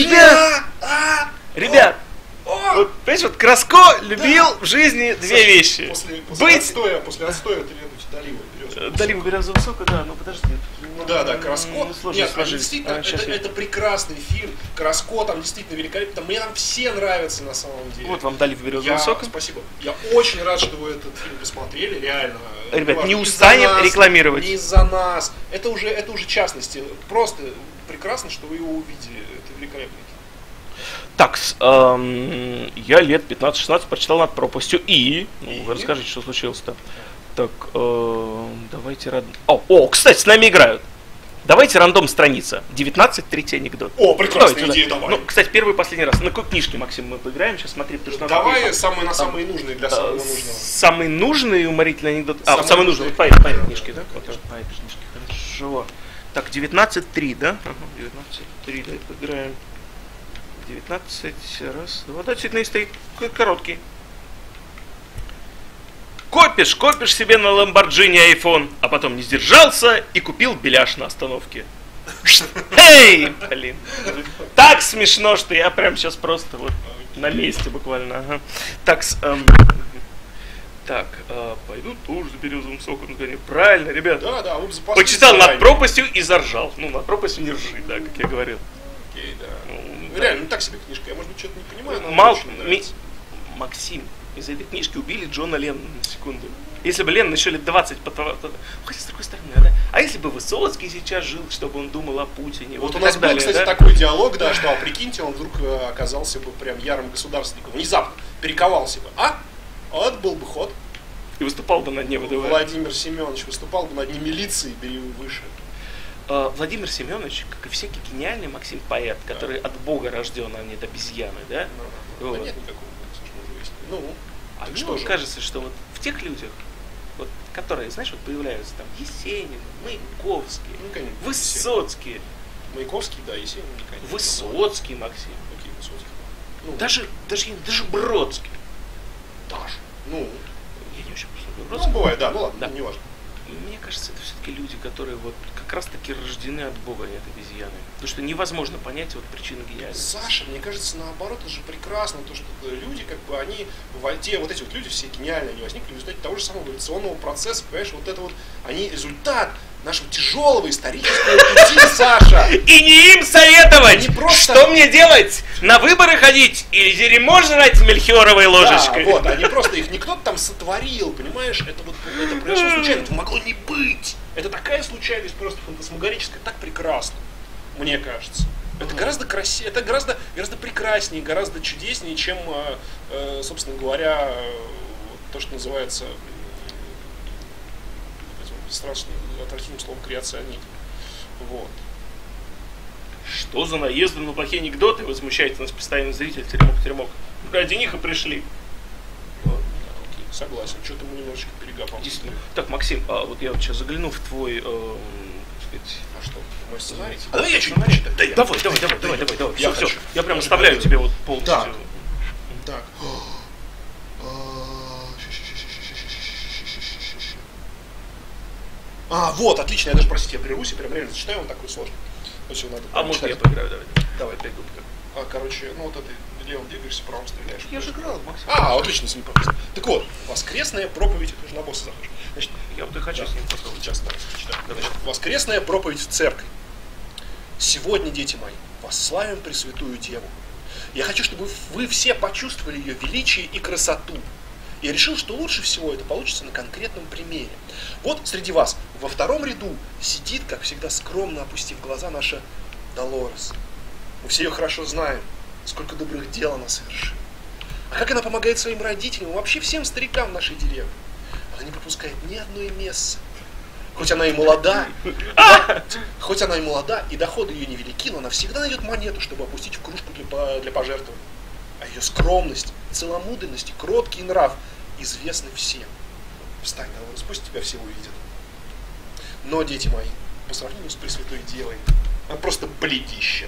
Ребят, вот, понимаешь, вот Краско любил в жизни две вещи. После отстоя требуйте доливу березового сока, да, ну подожди. Да, Краско. Нет, действительно, это прекрасный фильм. Краско там действительно великолепно. Мне там все нравятся на самом деле. Вот вам долив березового сока. Спасибо. Я очень рад, что вы этот фильм посмотрели, реально. Ребят, не устанем рекламировать. Не из-за нас. Это уже частности. Просто прекрасно, что вы его увидели. Это великолепно. Так, я лет 15-16 прочитал «Над пропастью» и... вы расскажите, что случилось-то. Так, давайте... кстати, с нами играют. Давайте рандом страница. 19, третий анекдот. О, прекрасная идея, давай. Ну, кстати, первый и последний раз. На какой книжке, Максим, мы поиграем? Сейчас смотри, потому что... Давай самые нужные для самого нужного. Самый нужный уморительный анекдот. Самый нужный. Вот по этой книжке, да? Вот по этой книжке. Хорошо. Так, 19.3, да? 19.3, давай поиграем. 19, раз, два, да, действительно стоит короткий. Копишь себе на Lamborghini iPhone, а потом не сдержался и купил беляш на остановке. Эй, блин. Так смешно, что я прям сейчас просто вот на месте буквально. Ага. Так, пойду тоже за березовым соком. Правильно, ребята. Да, почитал «Над пропастью» и заржал. Ну, «Над пропастью» не ржи, да, как я говорил. Окей, да. Реально, так себе книжка. Я, может быть, что-то не понимаю, но Максим, из этой книжки убили Джона Леннона на секунду. Если бы Леннон еще лет 20 хотя с другой стороны, да? А если бы Высоцкий сейчас жил, чтобы он думал о Путине? Вот у нас был, кстати, такой диалог, да, что, прикиньте, он вдруг оказался бы прям ярым государственником. Внезапно перековался бы. Вот был бы ход. И выступал бы на дне ВДВ. Владимир Семенович выступал бы на дне милиции, бери выше. Владимир Семенович, как и всякий гениальный Максим поэт, который от Бога рожден, а не от обезьяны, да? Да нет никакого, мне кажется, что вот в тех людях вот, которые, знаешь, вот появляются там Есенин, Маяковский, Ну, конечно, Высоцкий. Маяковский, да, Есенин, конечно. Высоцкий, Максим. Какие Высоцкий? Ну, Даже Бродский. даже. Ну, Я не очень ну, Бродский. бывает, да, ну ладно, Да. не важно. Мне кажется, это все-таки люди, которые вот как раз таки рождены от Бога, а не от обезьяны. Потому что невозможно понять вот причину гениальности. Саша, мне кажется, наоборот, это же прекрасно, то, что люди, как бы, они, те вот эти вот люди все гениальные, они возникли в результате того же самого эволюционного процесса, понимаешь, вот это вот, они результат нашего тяжелого исторического пути, Саша. И не им советовать, Не просто- что мне делать, на выборы ходить или дерьмо жрать с мельхиоровой ложечкой. Да, вот, они просто, их не кто-то там сотворил, понимаешь, это вот, это произошло случайно, это могло не быть. Это такая случайность просто фантасмагорическая, так прекрасно, мне кажется. Это гораздо красивее, это гораздо прекраснее, гораздо чудеснее, чем, собственно говоря, то, что называется страшным, отвратительным словом креационизм. Вот. Что за наезды на плохие анекдоты? Возмущается нас постоянный зритель Теремок. Ради них и пришли. Окей, согласен. Что-то мы немножечко перегапал. Действительно. Так, Максим, вот я вот сейчас загляну в твой, А что? Мой сценарий? А давай я что-нибудь почитаю. Давай. Я Все. хочу. Я прям оставляю тебе вот полностью. Так. Вот, отлично, я даже, простите, я прервусь, я прям реально зачитаю, он такой сложный. Все, надо Можно я читать. поиграю, давай 5 минут. Короче, ну вот это левым двигаешься, правым стреляешь. Я же играл, Максим. Отлично, извини, пожалуйста. Так вот, воскресная проповедь, ты же на босса заходишь. Значит, Я вот и хочу с ним попробовать. сейчас читаю. Значит, воскресная проповедь в церкви. Сегодня, дети мои, восславим Пресвятую Деву. Я хочу, чтобы вы все почувствовали ее величие и красоту. Я решил, что лучше всего это получится на конкретном примере. Вот среди вас во втором ряду сидит, как всегда, скромно опустив глаза, наша Долорес. Мы все ее хорошо знаем, сколько добрых дел она совершила. А как она помогает своим родителям и вообще всем старикам в нашей деревне. Она не пропускает ни одной мессы. Хоть она и молода, и доходы ее невелики, но она всегда найдет монету, чтобы опустить в кружку для пожертвований. А ее скромность, целомудренность и кроткий нрав известны всем. Встань, Долорес, пусть тебя все увидят. Но, дети мои, по сравнению с Пресвятой Девой, она просто бледище.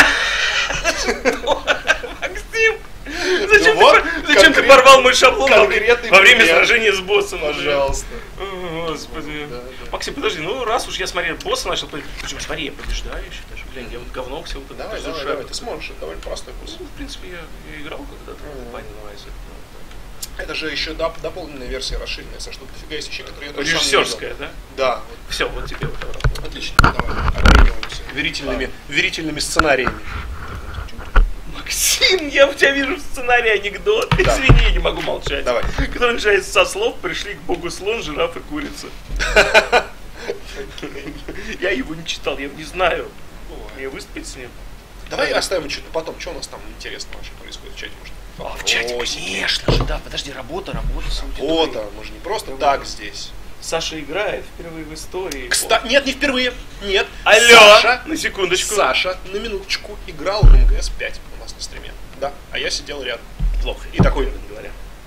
Максим! Зачем ты порвал мой шаблон во время сражения с боссом? Пожалуйста. Господи. Максим, подожди, ну раз уж я смотрю, босса начал, причем смотри, я побеждаю еще даже. Глянь, я вот говно все вот это разрушаю. Давай, ты сможешь, это довольно простой босс. Ну, в принципе, я играл когда-то, называется. Это же еще дополненная версия расширенная, со что дофига есть вещей, которые я тоже режиссерская, да? Да. Все, вот тебе вот обратно. Отлично, давай, обмениваемся верительными сценариями. Максим, я у тебя вижу сценарий анекдот. Да. Извини, я не могу молчать. Давай. Который начинается со слов: пришли к богу слон, жираф и курица. Я его не читал, я не знаю. Мне выступить с ним. Давай оставим что-то потом. Что у нас там интересно вообще происходит в чате? Может? В чате, конечно же, да. Подожди, работа с аудиторией. Работа, мы же не просто так здесь. Саша играет впервые в истории. Нет, не впервые. Нет. Алло, Саша, на секундочку. Саша, на минуточку, играл в МГС 5 у нас на стриме. Да, а я сидел рядом. Плохо. И такой, говоря.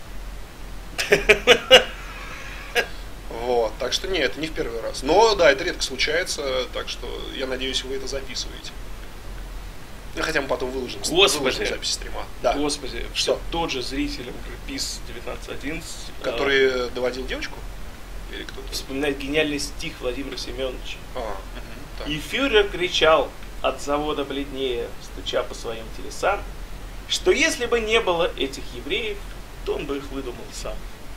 Вот, так что нет, это не в первый раз. Но да, это редко случается, так что я надеюсь, вы это записываете. Хотя мы потом выложим запись стрима. Да. Господи, что? Тот же зритель ПИС 1911, который доводил девочку? Или кто-то? Вспоминает гениальный стих Владимира Семеновича. Так. И фюрер кричал от завода бледнее, стуча по своим телесам, что если бы не было этих евреев, то он бы их выдумал сам.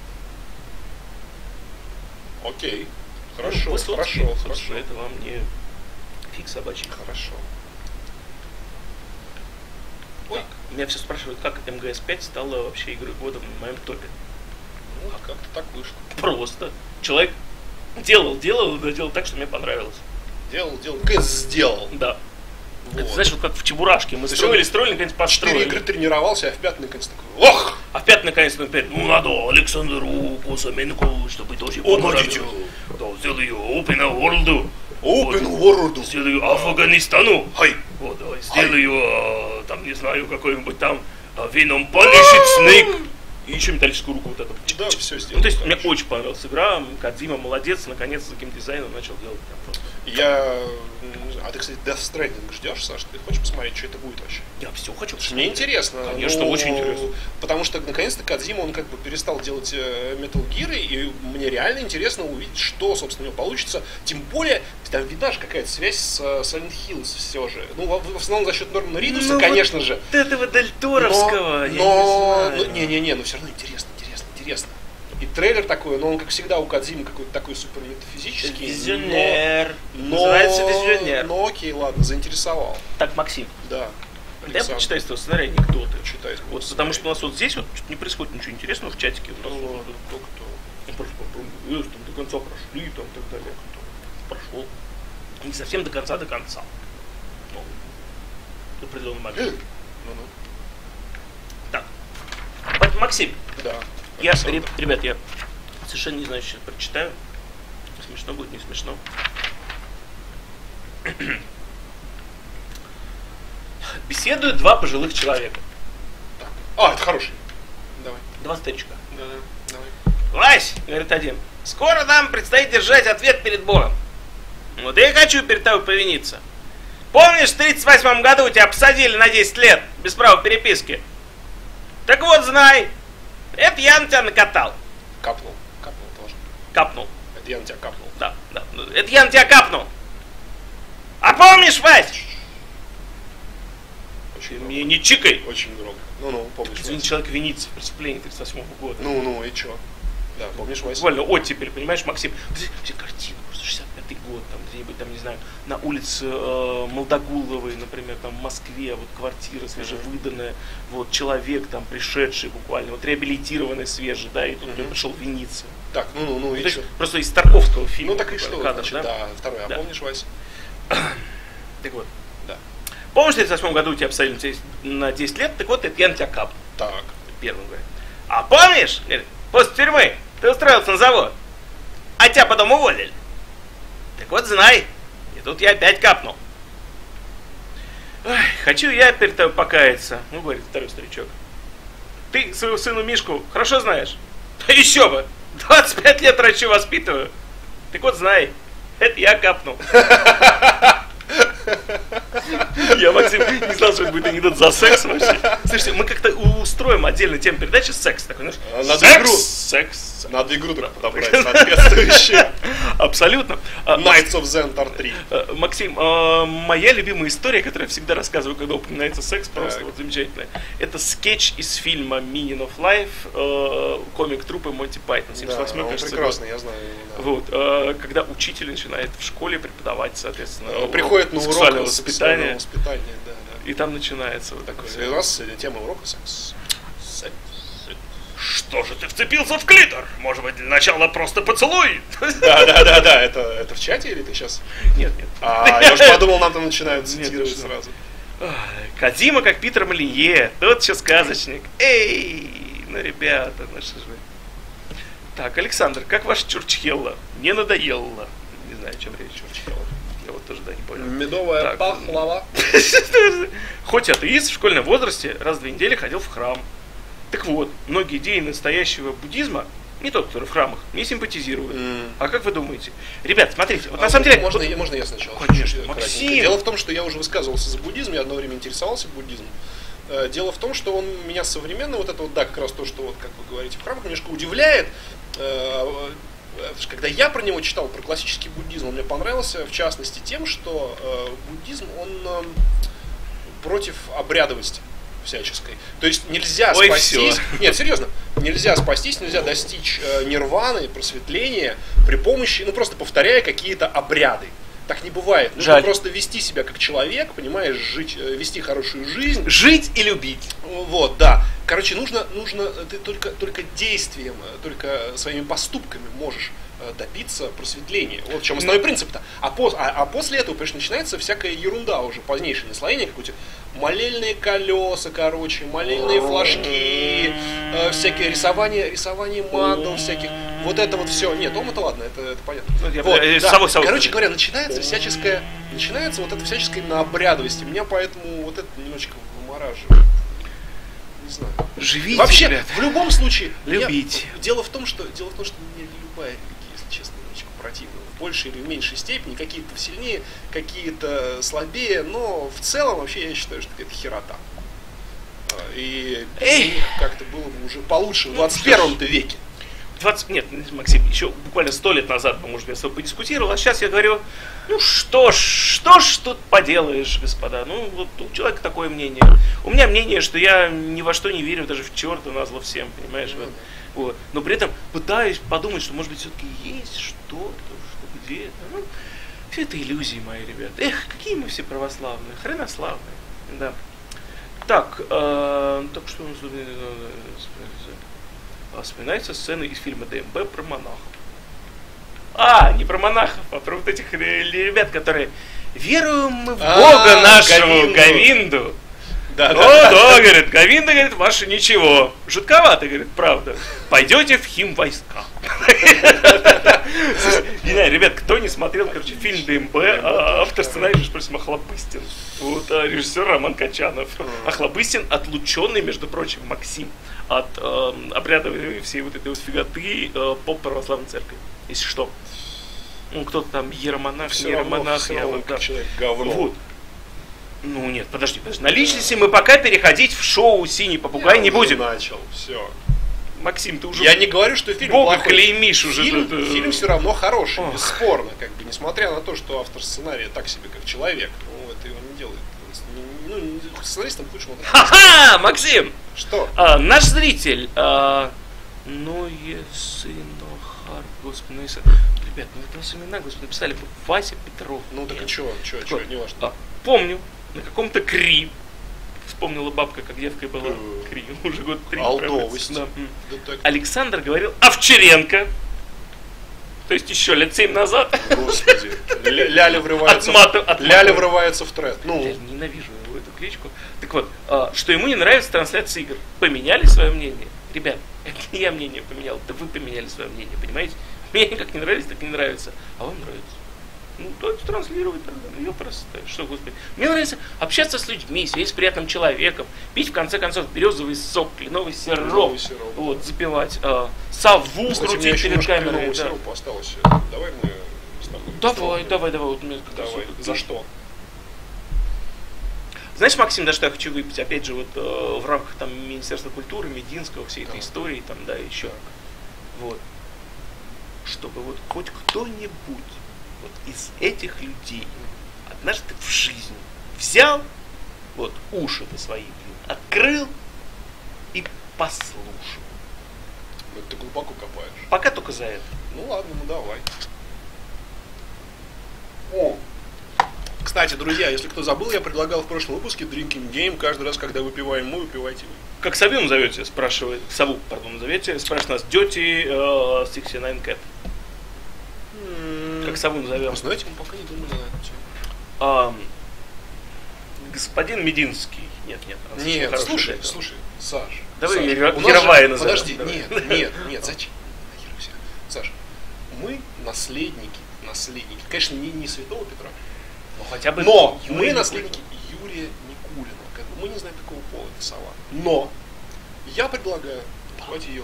Окей. Хорошо, Высоцкий, хорошо. Это вам не фиг собачий. Хорошо. Ой, меня все спрашивают, как МГС 5 стала вообще игрой года в моем топе. Ну, как-то так вышло. Просто. Человек делал, и доделал так, что мне понравилось. Делал, наконец сделал. Да. Вот. Это, знаешь, вот как в Чебурашке. Мы строили, наконец построили. 4 игры тренировался, а в 5 наконец такой, ох! А в 5 наконец опять, надо Александру Косаменко, чтобы тоже понравилось. Да, сделаю Open World. Сделаю Афганистану. Хай. Вот, давай, сделаю, там, не знаю, какой-нибудь там Venom Punished Snake. И еще металлическую руку вот эту. Да, все сделал. Ну, то есть мне очень понравилась игра, Кодзима молодец, наконец с геймдизайном начал делать. А ты, кстати, Death Stranding ждешь, Саш? Ты хочешь посмотреть, что это будет вообще? Я все хочу посмотреть. Мне интересно. Конечно, очень интересно. Потому что, наконец-то, Кодзима, он как бы перестал делать Metal Gear, и мне реально интересно увидеть, что, собственно, у него получится. Тем более, там видна же какая-то связь с Silent Hill все же. Ну, в основном за счет Нормана Ридуса, конечно же. Вот этого Дельторовского, я не знаю. Не, но все равно интересно. И трейлер такой, но он, как всегда, у Кодзимы какой-то такой супер метафизический. Визионер. Называется визионер. Но окей, ладно, заинтересовал. Так, Максим. Да. Я почитаю из твоего сценария анекдоты. Читай. Вот, потому что у нас вот здесь вот не происходит ничего интересного в чатике. У нас просто там до конца прошли, там и так далее. Прошел. Не совсем до конца. Ну, до определенного момента. Так. Максим. Да. Ребят, я совершенно не знаю, сейчас прочитаю. Смешно будет, не смешно. Беседуют два пожилых человека. Это хороший. Давай. Два старичка. Да, давай. Вась, говорит один, скоро нам предстоит держать ответ перед Богом. Вот я хочу перед тобой повиниться. Помнишь, в 1938 году тебя посадили на 10 лет без права переписки? Так вот, знай, это я на тебя накатал. Капнул тоже. Капнул. Это я на тебя капнул. Да. Это я на тебя капнул. А помнишь, Вась? Очень мне не чикай. Очень громко. Ну, помнишь, Вась. Человек винится в преступлении 1938 года. Ну, и чё? Да, помнишь, Вась? Буквально оттепель, понимаешь, Максим? Все картины, просто 65-й год, там где-нибудь, там, не знаю, на улице Молдогуловой, например, там в Москве, вот квартира свежевыданная, вот человек там пришедший буквально, вот реабилитированный свежий, да, и тут он пришел виниться. Так, ну и что? Просто из Тарковского фильма. Ну так и что, кадр, значит, да, второй, а помнишь, Вась? Так вот, да. Помнишь, в 1938 году тебя посадили на 10 лет, так вот, это я на тебя капнул. Так. Первым говорит. А помнишь, говорит, после тюрьмы ты устроился на завод, а тебя потом уволили. Так вот, знай, и тут я опять капнул. Ой, хочу я перед тобой покаяться, говорит второй старичок. Ты своего сына Мишку хорошо знаешь? Да еще бы, 25 лет рачу воспитываю. Так вот, знай, это я капнул. Я, Максим, не знал, что это будет анекдот за секс вообще. Слушайте, мы как-то устроим отдельную тему передачи «Секс». Такой, секс. Надо игру подобрать соответствующую. Абсолютно. Knights of Zentar 3. Максим, моя любимая история, которую я всегда рассказываю, когда упоминается секс, просто вот замечательная. Это скетч из фильма Meaning of Life, комик труппы Монти Пайтон, 78-й, кажется. Прекрасно, я знаю. Вот, когда учитель начинает в школе преподавать, соответственно, приходит на урок сексуального воспитания, да. И там начинается вот такое. У нас сегодня тема урока секс. Что же ты вцепился в клитор? Может быть, для начала просто поцелуй? Да, это в чате или ты сейчас? Нет. Я уже подумал, нам там начинают цитировать сразу. Кодзима как Питер Молинье, тот еще сказочник. Эй, ребята, что же вы. Так, Александр, как ваш чурчхелла? Не надоело? Не знаю, о чем речь чурчхелла. Я вот тоже, не понял. Медовая пахлава. Хоть атеист в школьном возрасте раз в 2 недели ходил в храм. Так вот, многие идеи настоящего буддизма, не тот, который в храмах, не симпатизируют. А как вы думаете? Ребят, смотрите, вот на самом деле... Можно я сначала? Конечно, Максим. Дело в том, что я уже высказывался за буддизм, я одно время интересовался буддизмом. Дело в том, что он меня современно, вот это вот, да, как раз то, что, вот, как вы говорите, в храмах немножко удивляет. Когда я про него читал, про классический буддизм, он мне понравился, в частности, тем, что буддизм, он против обрядовости всяческой. То есть нельзя спастись. Все. Нет, серьезно, нельзя спастись, нельзя достичь нирваны, просветления при помощи, просто повторяя какие-то обряды. Так не бывает. Нужно просто вести себя как человек, понимаешь, вести хорошую жизнь. Жить и любить. Вот, да. Короче, нужно ты только действием, только своими поступками можешь добиться просветления. Вот в чем основной принцип-то. А после этого, конечно, начинается всякая ерунда уже, позднейшее наслоение, какое-то молельные колеса, молельные флажки, всякие рисование мандал всяких. Вот это вот все. Нет, это ладно, это понятно. Короче говоря, начинается вот эта всяческая наобрядовость. Меня поэтому вот это немножечко вымораживает. не знаю. Живите, вообще, ребят. В любом случае, любите. Дело в том, что мне любая религия, если честно, немножечко противна. В большей или в меньшей степени, какие-то сильнее, какие-то слабее, но в целом вообще я считаю, что это херота. И как-то было бы уже получше в 21 веке. Нет, Максим, еще буквально 100 лет назад, может, я с тобой подискутировал, а сейчас я говорю, ну что ж тут поделаешь, господа, ну вот у человека такое мнение. У меня мнение, что я ни во что не верю, даже в черта назло всем, понимаешь? Вот. Но при этом пытаюсь подумать, что может быть все-таки есть что-то, что где-то. Ну, все это иллюзии мои, ребят. Эх, какие мы все православные, хренославные. Да. Так что у нас тут вспоминается сцена из фильма ДМБ про монахов. Не про монахов, а про вот этих ребят, которые веруем мы в Бога нашего, Говинду. Да, говорит, Говинда, говорит, ваше ничего. Жутковато, говорит, правда. Пойдете в химвойска. Не знаю, ребят, кто не смотрел, фильм ДМБ, автор сценария, между прочим, Охлобыстин. Вот, режиссер Роман Качанов. Охлобыстин, отлученный, между прочим, Максим, от обрядовой всей вот этой вот фиготы по православной церкви. Если что. Ну, кто-то там иеромонах, не иеромонах. Я вот, да. Человек говно. Вот. Ну нет, подожди. На личности мы пока переходить в шоу «Синий попугай» не будем. Начал, все. Максим, ты уже... Я не говорю, что фильм Бога плохой. Клеймишь уже. Фильм все равно хороший, бесспорно. Как бы, несмотря на то, что автор сценария так себе, как человек. Ну, это его не делает. Ну, сценаристом лучше он... Ха-ха, Максим! Что? Наш зритель, Ноe Сынохар, господи, ребят, ну это вас имена, господи, написали бы Вася Петров. Ну так и чего, не важно. Помню, на каком-то Кри, вспомнила бабка, как девкой была, Кри, уже год 3. Алдовость. Да. Александр говорил Овчаренко, то есть еще лет 7 назад. Господи, Ляля врывается в тред. Ну. Я ненавижу его эту кличку. Так вот, что ему не нравится трансляция игр. Поменяли свое мнение? Ребят, это не я мнение поменял, это вы поменяли свое мнение, понимаете? Мне как не нравится, так не нравится. А вам нравится. Ну, давайте транслировать тогда. Ну, я просто, что, господи. Мне нравится общаться с людьми, сидеть с приятным человеком, пить, в конце концов, березовый сок, кленовый сироп. Вот, запивать. Сову крутить перед камерой. Сиропу осталось. Давай мы с тобой. Давай. Вот, давай. За что? Знаешь, Максим, да, что я хочу выпить, опять же, вот в рамках там Министерства культуры, Мединского, всей этой истории, там, да, еще. Вот. Чтобы вот хоть кто-нибудь вот из этих людей однажды в жизни взял вот уши-то свои, открыл и послушал. Ну, ты глубоко копаешь. Пока только за это. Ну ладно, ну давай. Кстати, друзья, если кто забыл, я предлагал в прошлом выпуске Drinking Game. Каждый раз, когда выпиваем мы, выпивайте вы. Как Саву назовете, спрашивает, назовете, спрашивает нас Dirty 69 Cat. Как Саву назовем? Вы знаете, мы пока не думали на эту тему. Господин Мединский. Нет. Нет, слушай, Саш. Давай Яровая назовем. Подожди, нет, зачем? Саш, мы наследники. Конечно, не святого Петра. Но мы наследники Юрия Никулина. Как бы мы не знаем, какого пола это сова. Но я предлагаю назвать ее.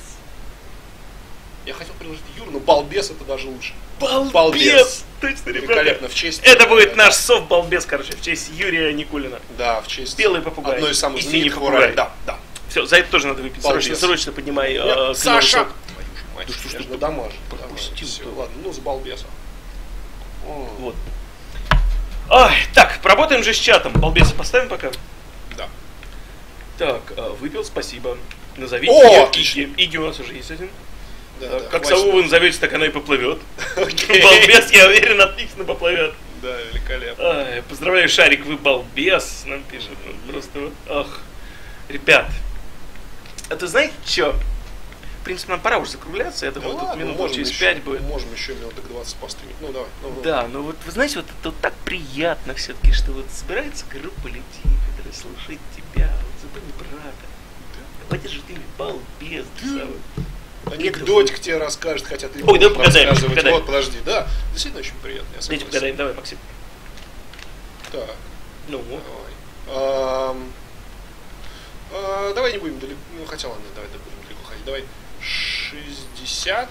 Я хотел предложить Юру, но балбес это даже лучше. Балбес! Точно, ребята. Великолепно, в честь... Это будет наш сов-балбес, короче, в честь Юрия Никулина. Да, в честь... Белый попугай. Одной из самых знаменитых попугай. Да. Все, за это тоже надо выпить. Срочно поднимай. Саша! Твою же мать. Да что ж ты домашний. Пропустил. Все, ладно, ну за балбеса. Вот. Так, поработаем же с чатом. Балбеса поставим пока? Да. Так, выпил, спасибо. Назовите Иги у нас уже есть один. Да, как Саву вы назовете, так она и поплывет. Балбес, я уверен, отлично поплывет. Да, великолепно. Поздравляю, Шарик, вы балбес, нам пишут. Просто вот, ребят, это знаете что? В принципе, нам пора уже закругляться, я думаю, тут минут через 5 будет. Можем еще минуток 20 постримить. Ну давай. Да, но вот вы знаете, вот это вот так приятно все-таки, что вот собирается группа людей, которые слушают тебя, вот забыли брата. Давайте же ты балбес, Анекдотик тебе расскажет, хотя ты не будешь рассказывать. Вот, подожди, да. Действительно очень приятно. Давайте погадаем, давай, Максим. Так. Ну. Давай. давай не будем далеко, ну хотя ладно, давай будем далеко ходить. Давай 60.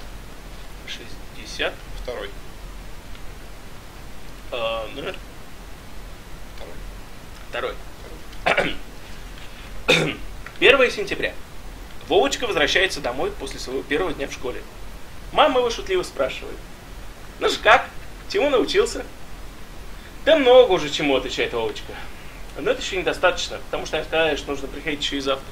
62. Номер? Второй. 1 сентября. Вовочка возвращается домой после своего первого дня в школе. Мама его шутливо спрашивает: ну же как? Чему научился? Да много уже чему, отвечает Вовочка. Но это еще недостаточно, потому что я сказала, что нужно приходить еще и завтра.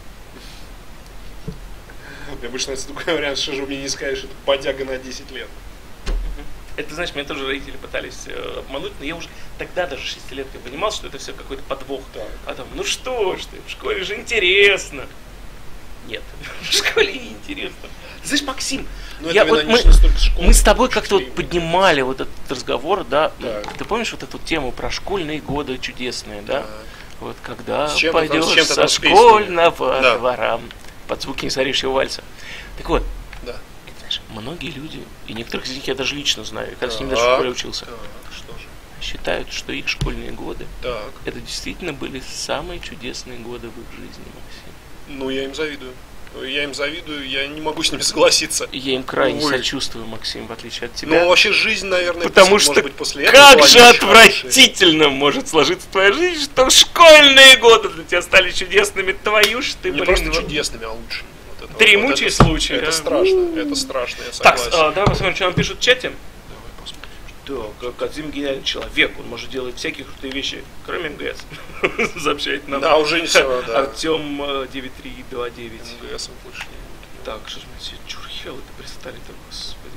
Мне больше нравится такой вариант, что же мне не скажешь, это бодяга на 10 лет. Это, знаешь, меня тоже родители пытались обмануть, но я уже тогда, даже 6-летка, понимал, что это все какой-то подвох. Да. А там, ну что ж ты, в школе же интересно. Нет, в школе не интересно. Знаешь, Максим, мы с тобой как-то вот поднимали вот этот разговор, да? Ты помнишь вот эту тему про школьные годы чудесные, да? Вот когда пойдешь со школьного двора под звуки несоревшего вальса. Так вот, знаешь, многие люди, и некоторых из них я даже лично знаю, когда с ними даже в школе учился, считают, что их школьные годы это действительно были самые чудесные годы в их жизни, Максим. Ну, я им завидую. Я не могу с ними согласиться. Я им крайне сочувствую, Максим, в отличие от тебя. Ну, вообще жизнь, наверное, потому что может быть, после этого как же отвратительно может сложиться твоя жизнь, что школьные годы для тебя стали чудесными. Твою ж ты, не просто чудесными, а лучшими. Дремучий случай. Это страшно, я согласен. Так, давай посмотрим, что нам пишут в чате. Да, Кадзим гениальный человек, он может делать всякие крутые вещи, кроме МГС. Сообщает нам. Да, уже не все, да. Артем 9329. МГС больше не будет. Так, что же мы все чурхелы-то пристали-то, господи.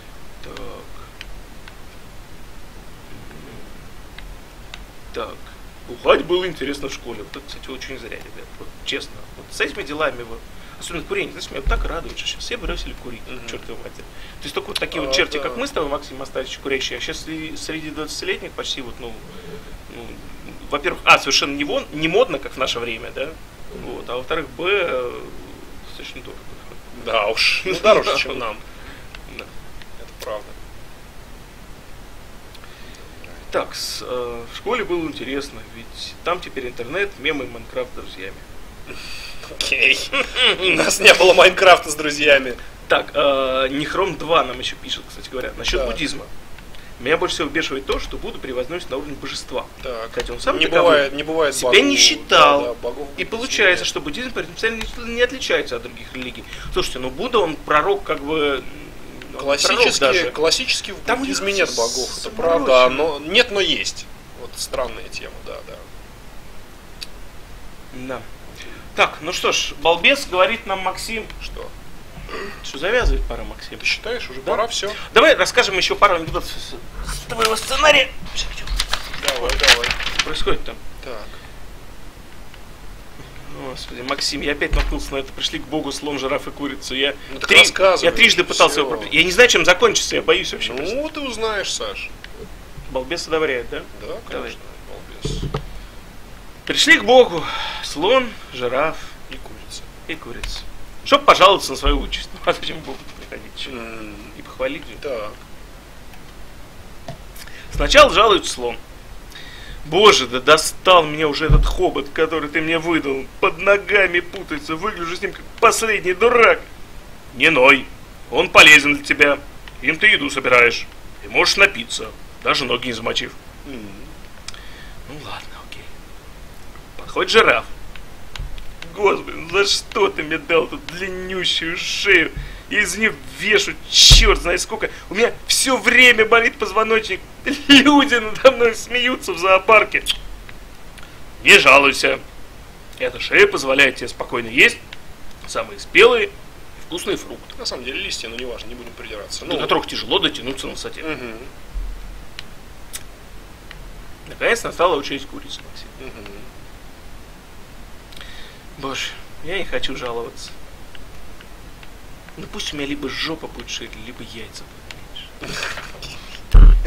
Так. Бухать было интересно в школе. Вот это, кстати, очень зря, ребят. Вот честно. Вот с этими делами вот. Особенно курение, знаешь, меня так радует, что сейчас все бросили курить, чертовой матери. То есть только вот такие вот черти, как мы с тобой, Максим, остались курящие, а сейчас среди 20-летних почти вот, во-первых, совершенно не модно, как в наше время, да, вот, а во-вторых, достаточно дорого. Да уж, дороже, чем нам. Да. Это правда. Так, в школе было интересно, ведь там теперь интернет, мемы и Майнкрафт с друзьями. Окей. У нас не было Майнкрафта с друзьями. Так, Нехром 2 нам еще пишет, кстати говоря, насчет буддизма. Меня больше всего бешивает то, что Будду превозносит на уровень божества. Хотя он сам не бывает себя богов, не считал. Богов и получается, что буддизм принципиально не отличается от других религий. Слушайте, Будда, он пророк как бы... Классически в буддизме нет богов, это правда. Но есть. Вот странная тема, да. Да. Так, ну что ж, балбес, говорит нам Максим. Что завязывать пора, Максим? Ты считаешь, уже пора, все? Давай расскажем еще пару анекдотов с твоего сценария. Давай. Что происходит там? Так. Господи, Максим, я опять наткнулся на это. Пришли к Богу слон, жираф и курица. Я трижды пытался его пропустить. Я не знаю, чем закончится, я боюсь вообще. Ну, ты узнаешь, Саш. Балбес одобряет, да? Да, конечно, балбес. Пришли к Богу слон, жираф и курица. Чтоб пожаловаться на свою участь. А зачем Богу приходить? И похвалить? Да. Сначала жалуется слон. Боже, да достал меня уже этот хобот, который ты мне выдал. Под ногами путается, выгляжу с ним как последний дурак. Не ной, он полезен для тебя. Им ты еду собираешь. И можешь напиться, даже ноги не замочив. Ну ладно, окей. Подходит жираф. Господи, за что ты мне дал эту длиннющую шею? Я из нее вешу, черт знает сколько. У меня все время болит позвоночник. Люди надо мной смеются в зоопарке. Не жалуйся. Эта шея позволяет тебе спокойно есть самые спелые и вкусные фрукты. На самом деле листья, но неважно, не будем придираться. До которых тяжело дотянуться на высоте. Наконец настала очередь курицы, Максим. Боже, я не хочу жаловаться. Ну пусть у меня либо жопа будет шире, либо яйца будут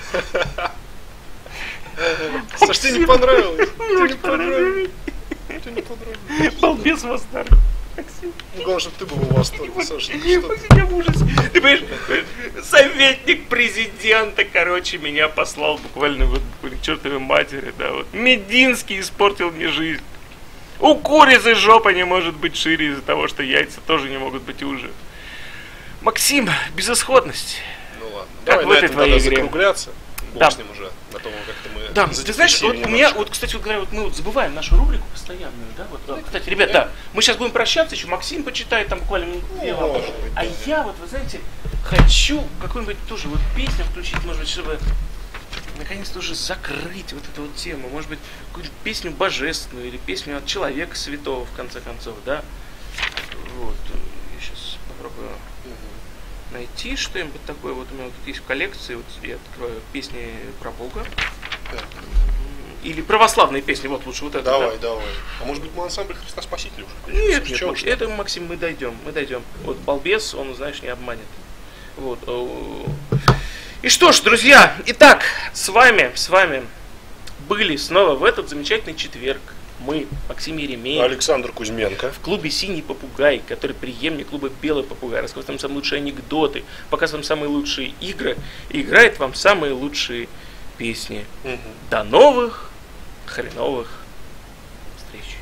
меньше. Слушай, тебе не понравилось? Тебе не понравилось? Балбес в восторге. Ну, главное, чтобы ты был в восторге, Саша. Я в ужасе. Ты понимаешь, советник президента, меня послал буквально к чертовой матери, да, вот. Мединский испортил мне жизнь. У курицы жопа не может быть шире из-за того, что яйца тоже не могут быть уже. Максим, безысходность. Ну ладно. Как давай в этой твоей игре. Закругляться. Да. С ним уже. На том, как-то мы да, ты знаешь, вот у меня, вот, кстати, вот говоря, вот мы вот забываем нашу рубрику постоянную, да, вот, да. Кстати, ребят, да, мы сейчас будем прощаться, еще Максим почитает там буквально минут 2. А я вот, вы знаете, хочу какую-нибудь тоже вот песню включить, может быть, чтобы наконец-то уже закрыть вот эту вот тему, может быть, какую-то песню божественную или песню от человека святого, в конце концов, да. Вот, я сейчас попробую найти что-нибудь такое. Вот у меня вот тут есть в коллекции, вот я открою песни про Бога. Да. Или православные песни, вот лучше вот это. Давай, да? давай. А может быть мы ансамбль Христа Спасителя уже? Нет, это, Максим, мы дойдем. Вот балбес, он, знаешь, не обманет. Вот. И что ж, друзья, итак, с вами были снова в этот замечательный четверг мы, Максим Еремеев, Александр Кузьменко, в клубе «Синий попугай», который преемник клуба «Белый попугай», рассказывает вам самые лучшие анекдоты, показывает вам самые лучшие игры и играет вам самые лучшие песни. До новых хреновых встреч.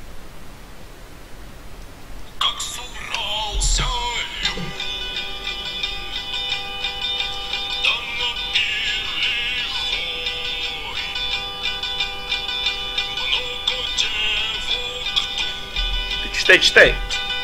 Как собрался люд, да напили хой, много девок тут. Ты читай.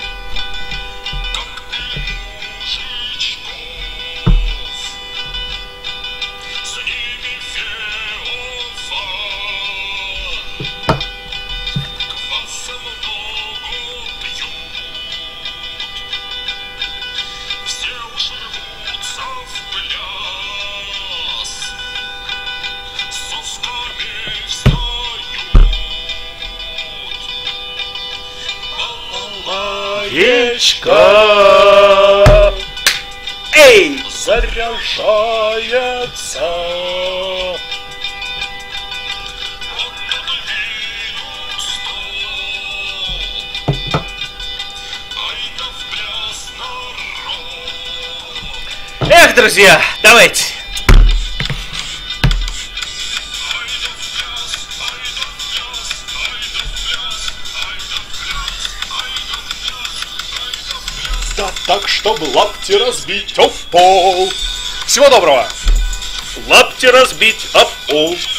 Овечка, эй, заряжается. Эх, друзья, давайте. Да так, чтобы лапти разбить об пол. Всего доброго. Лапти разбить об пол.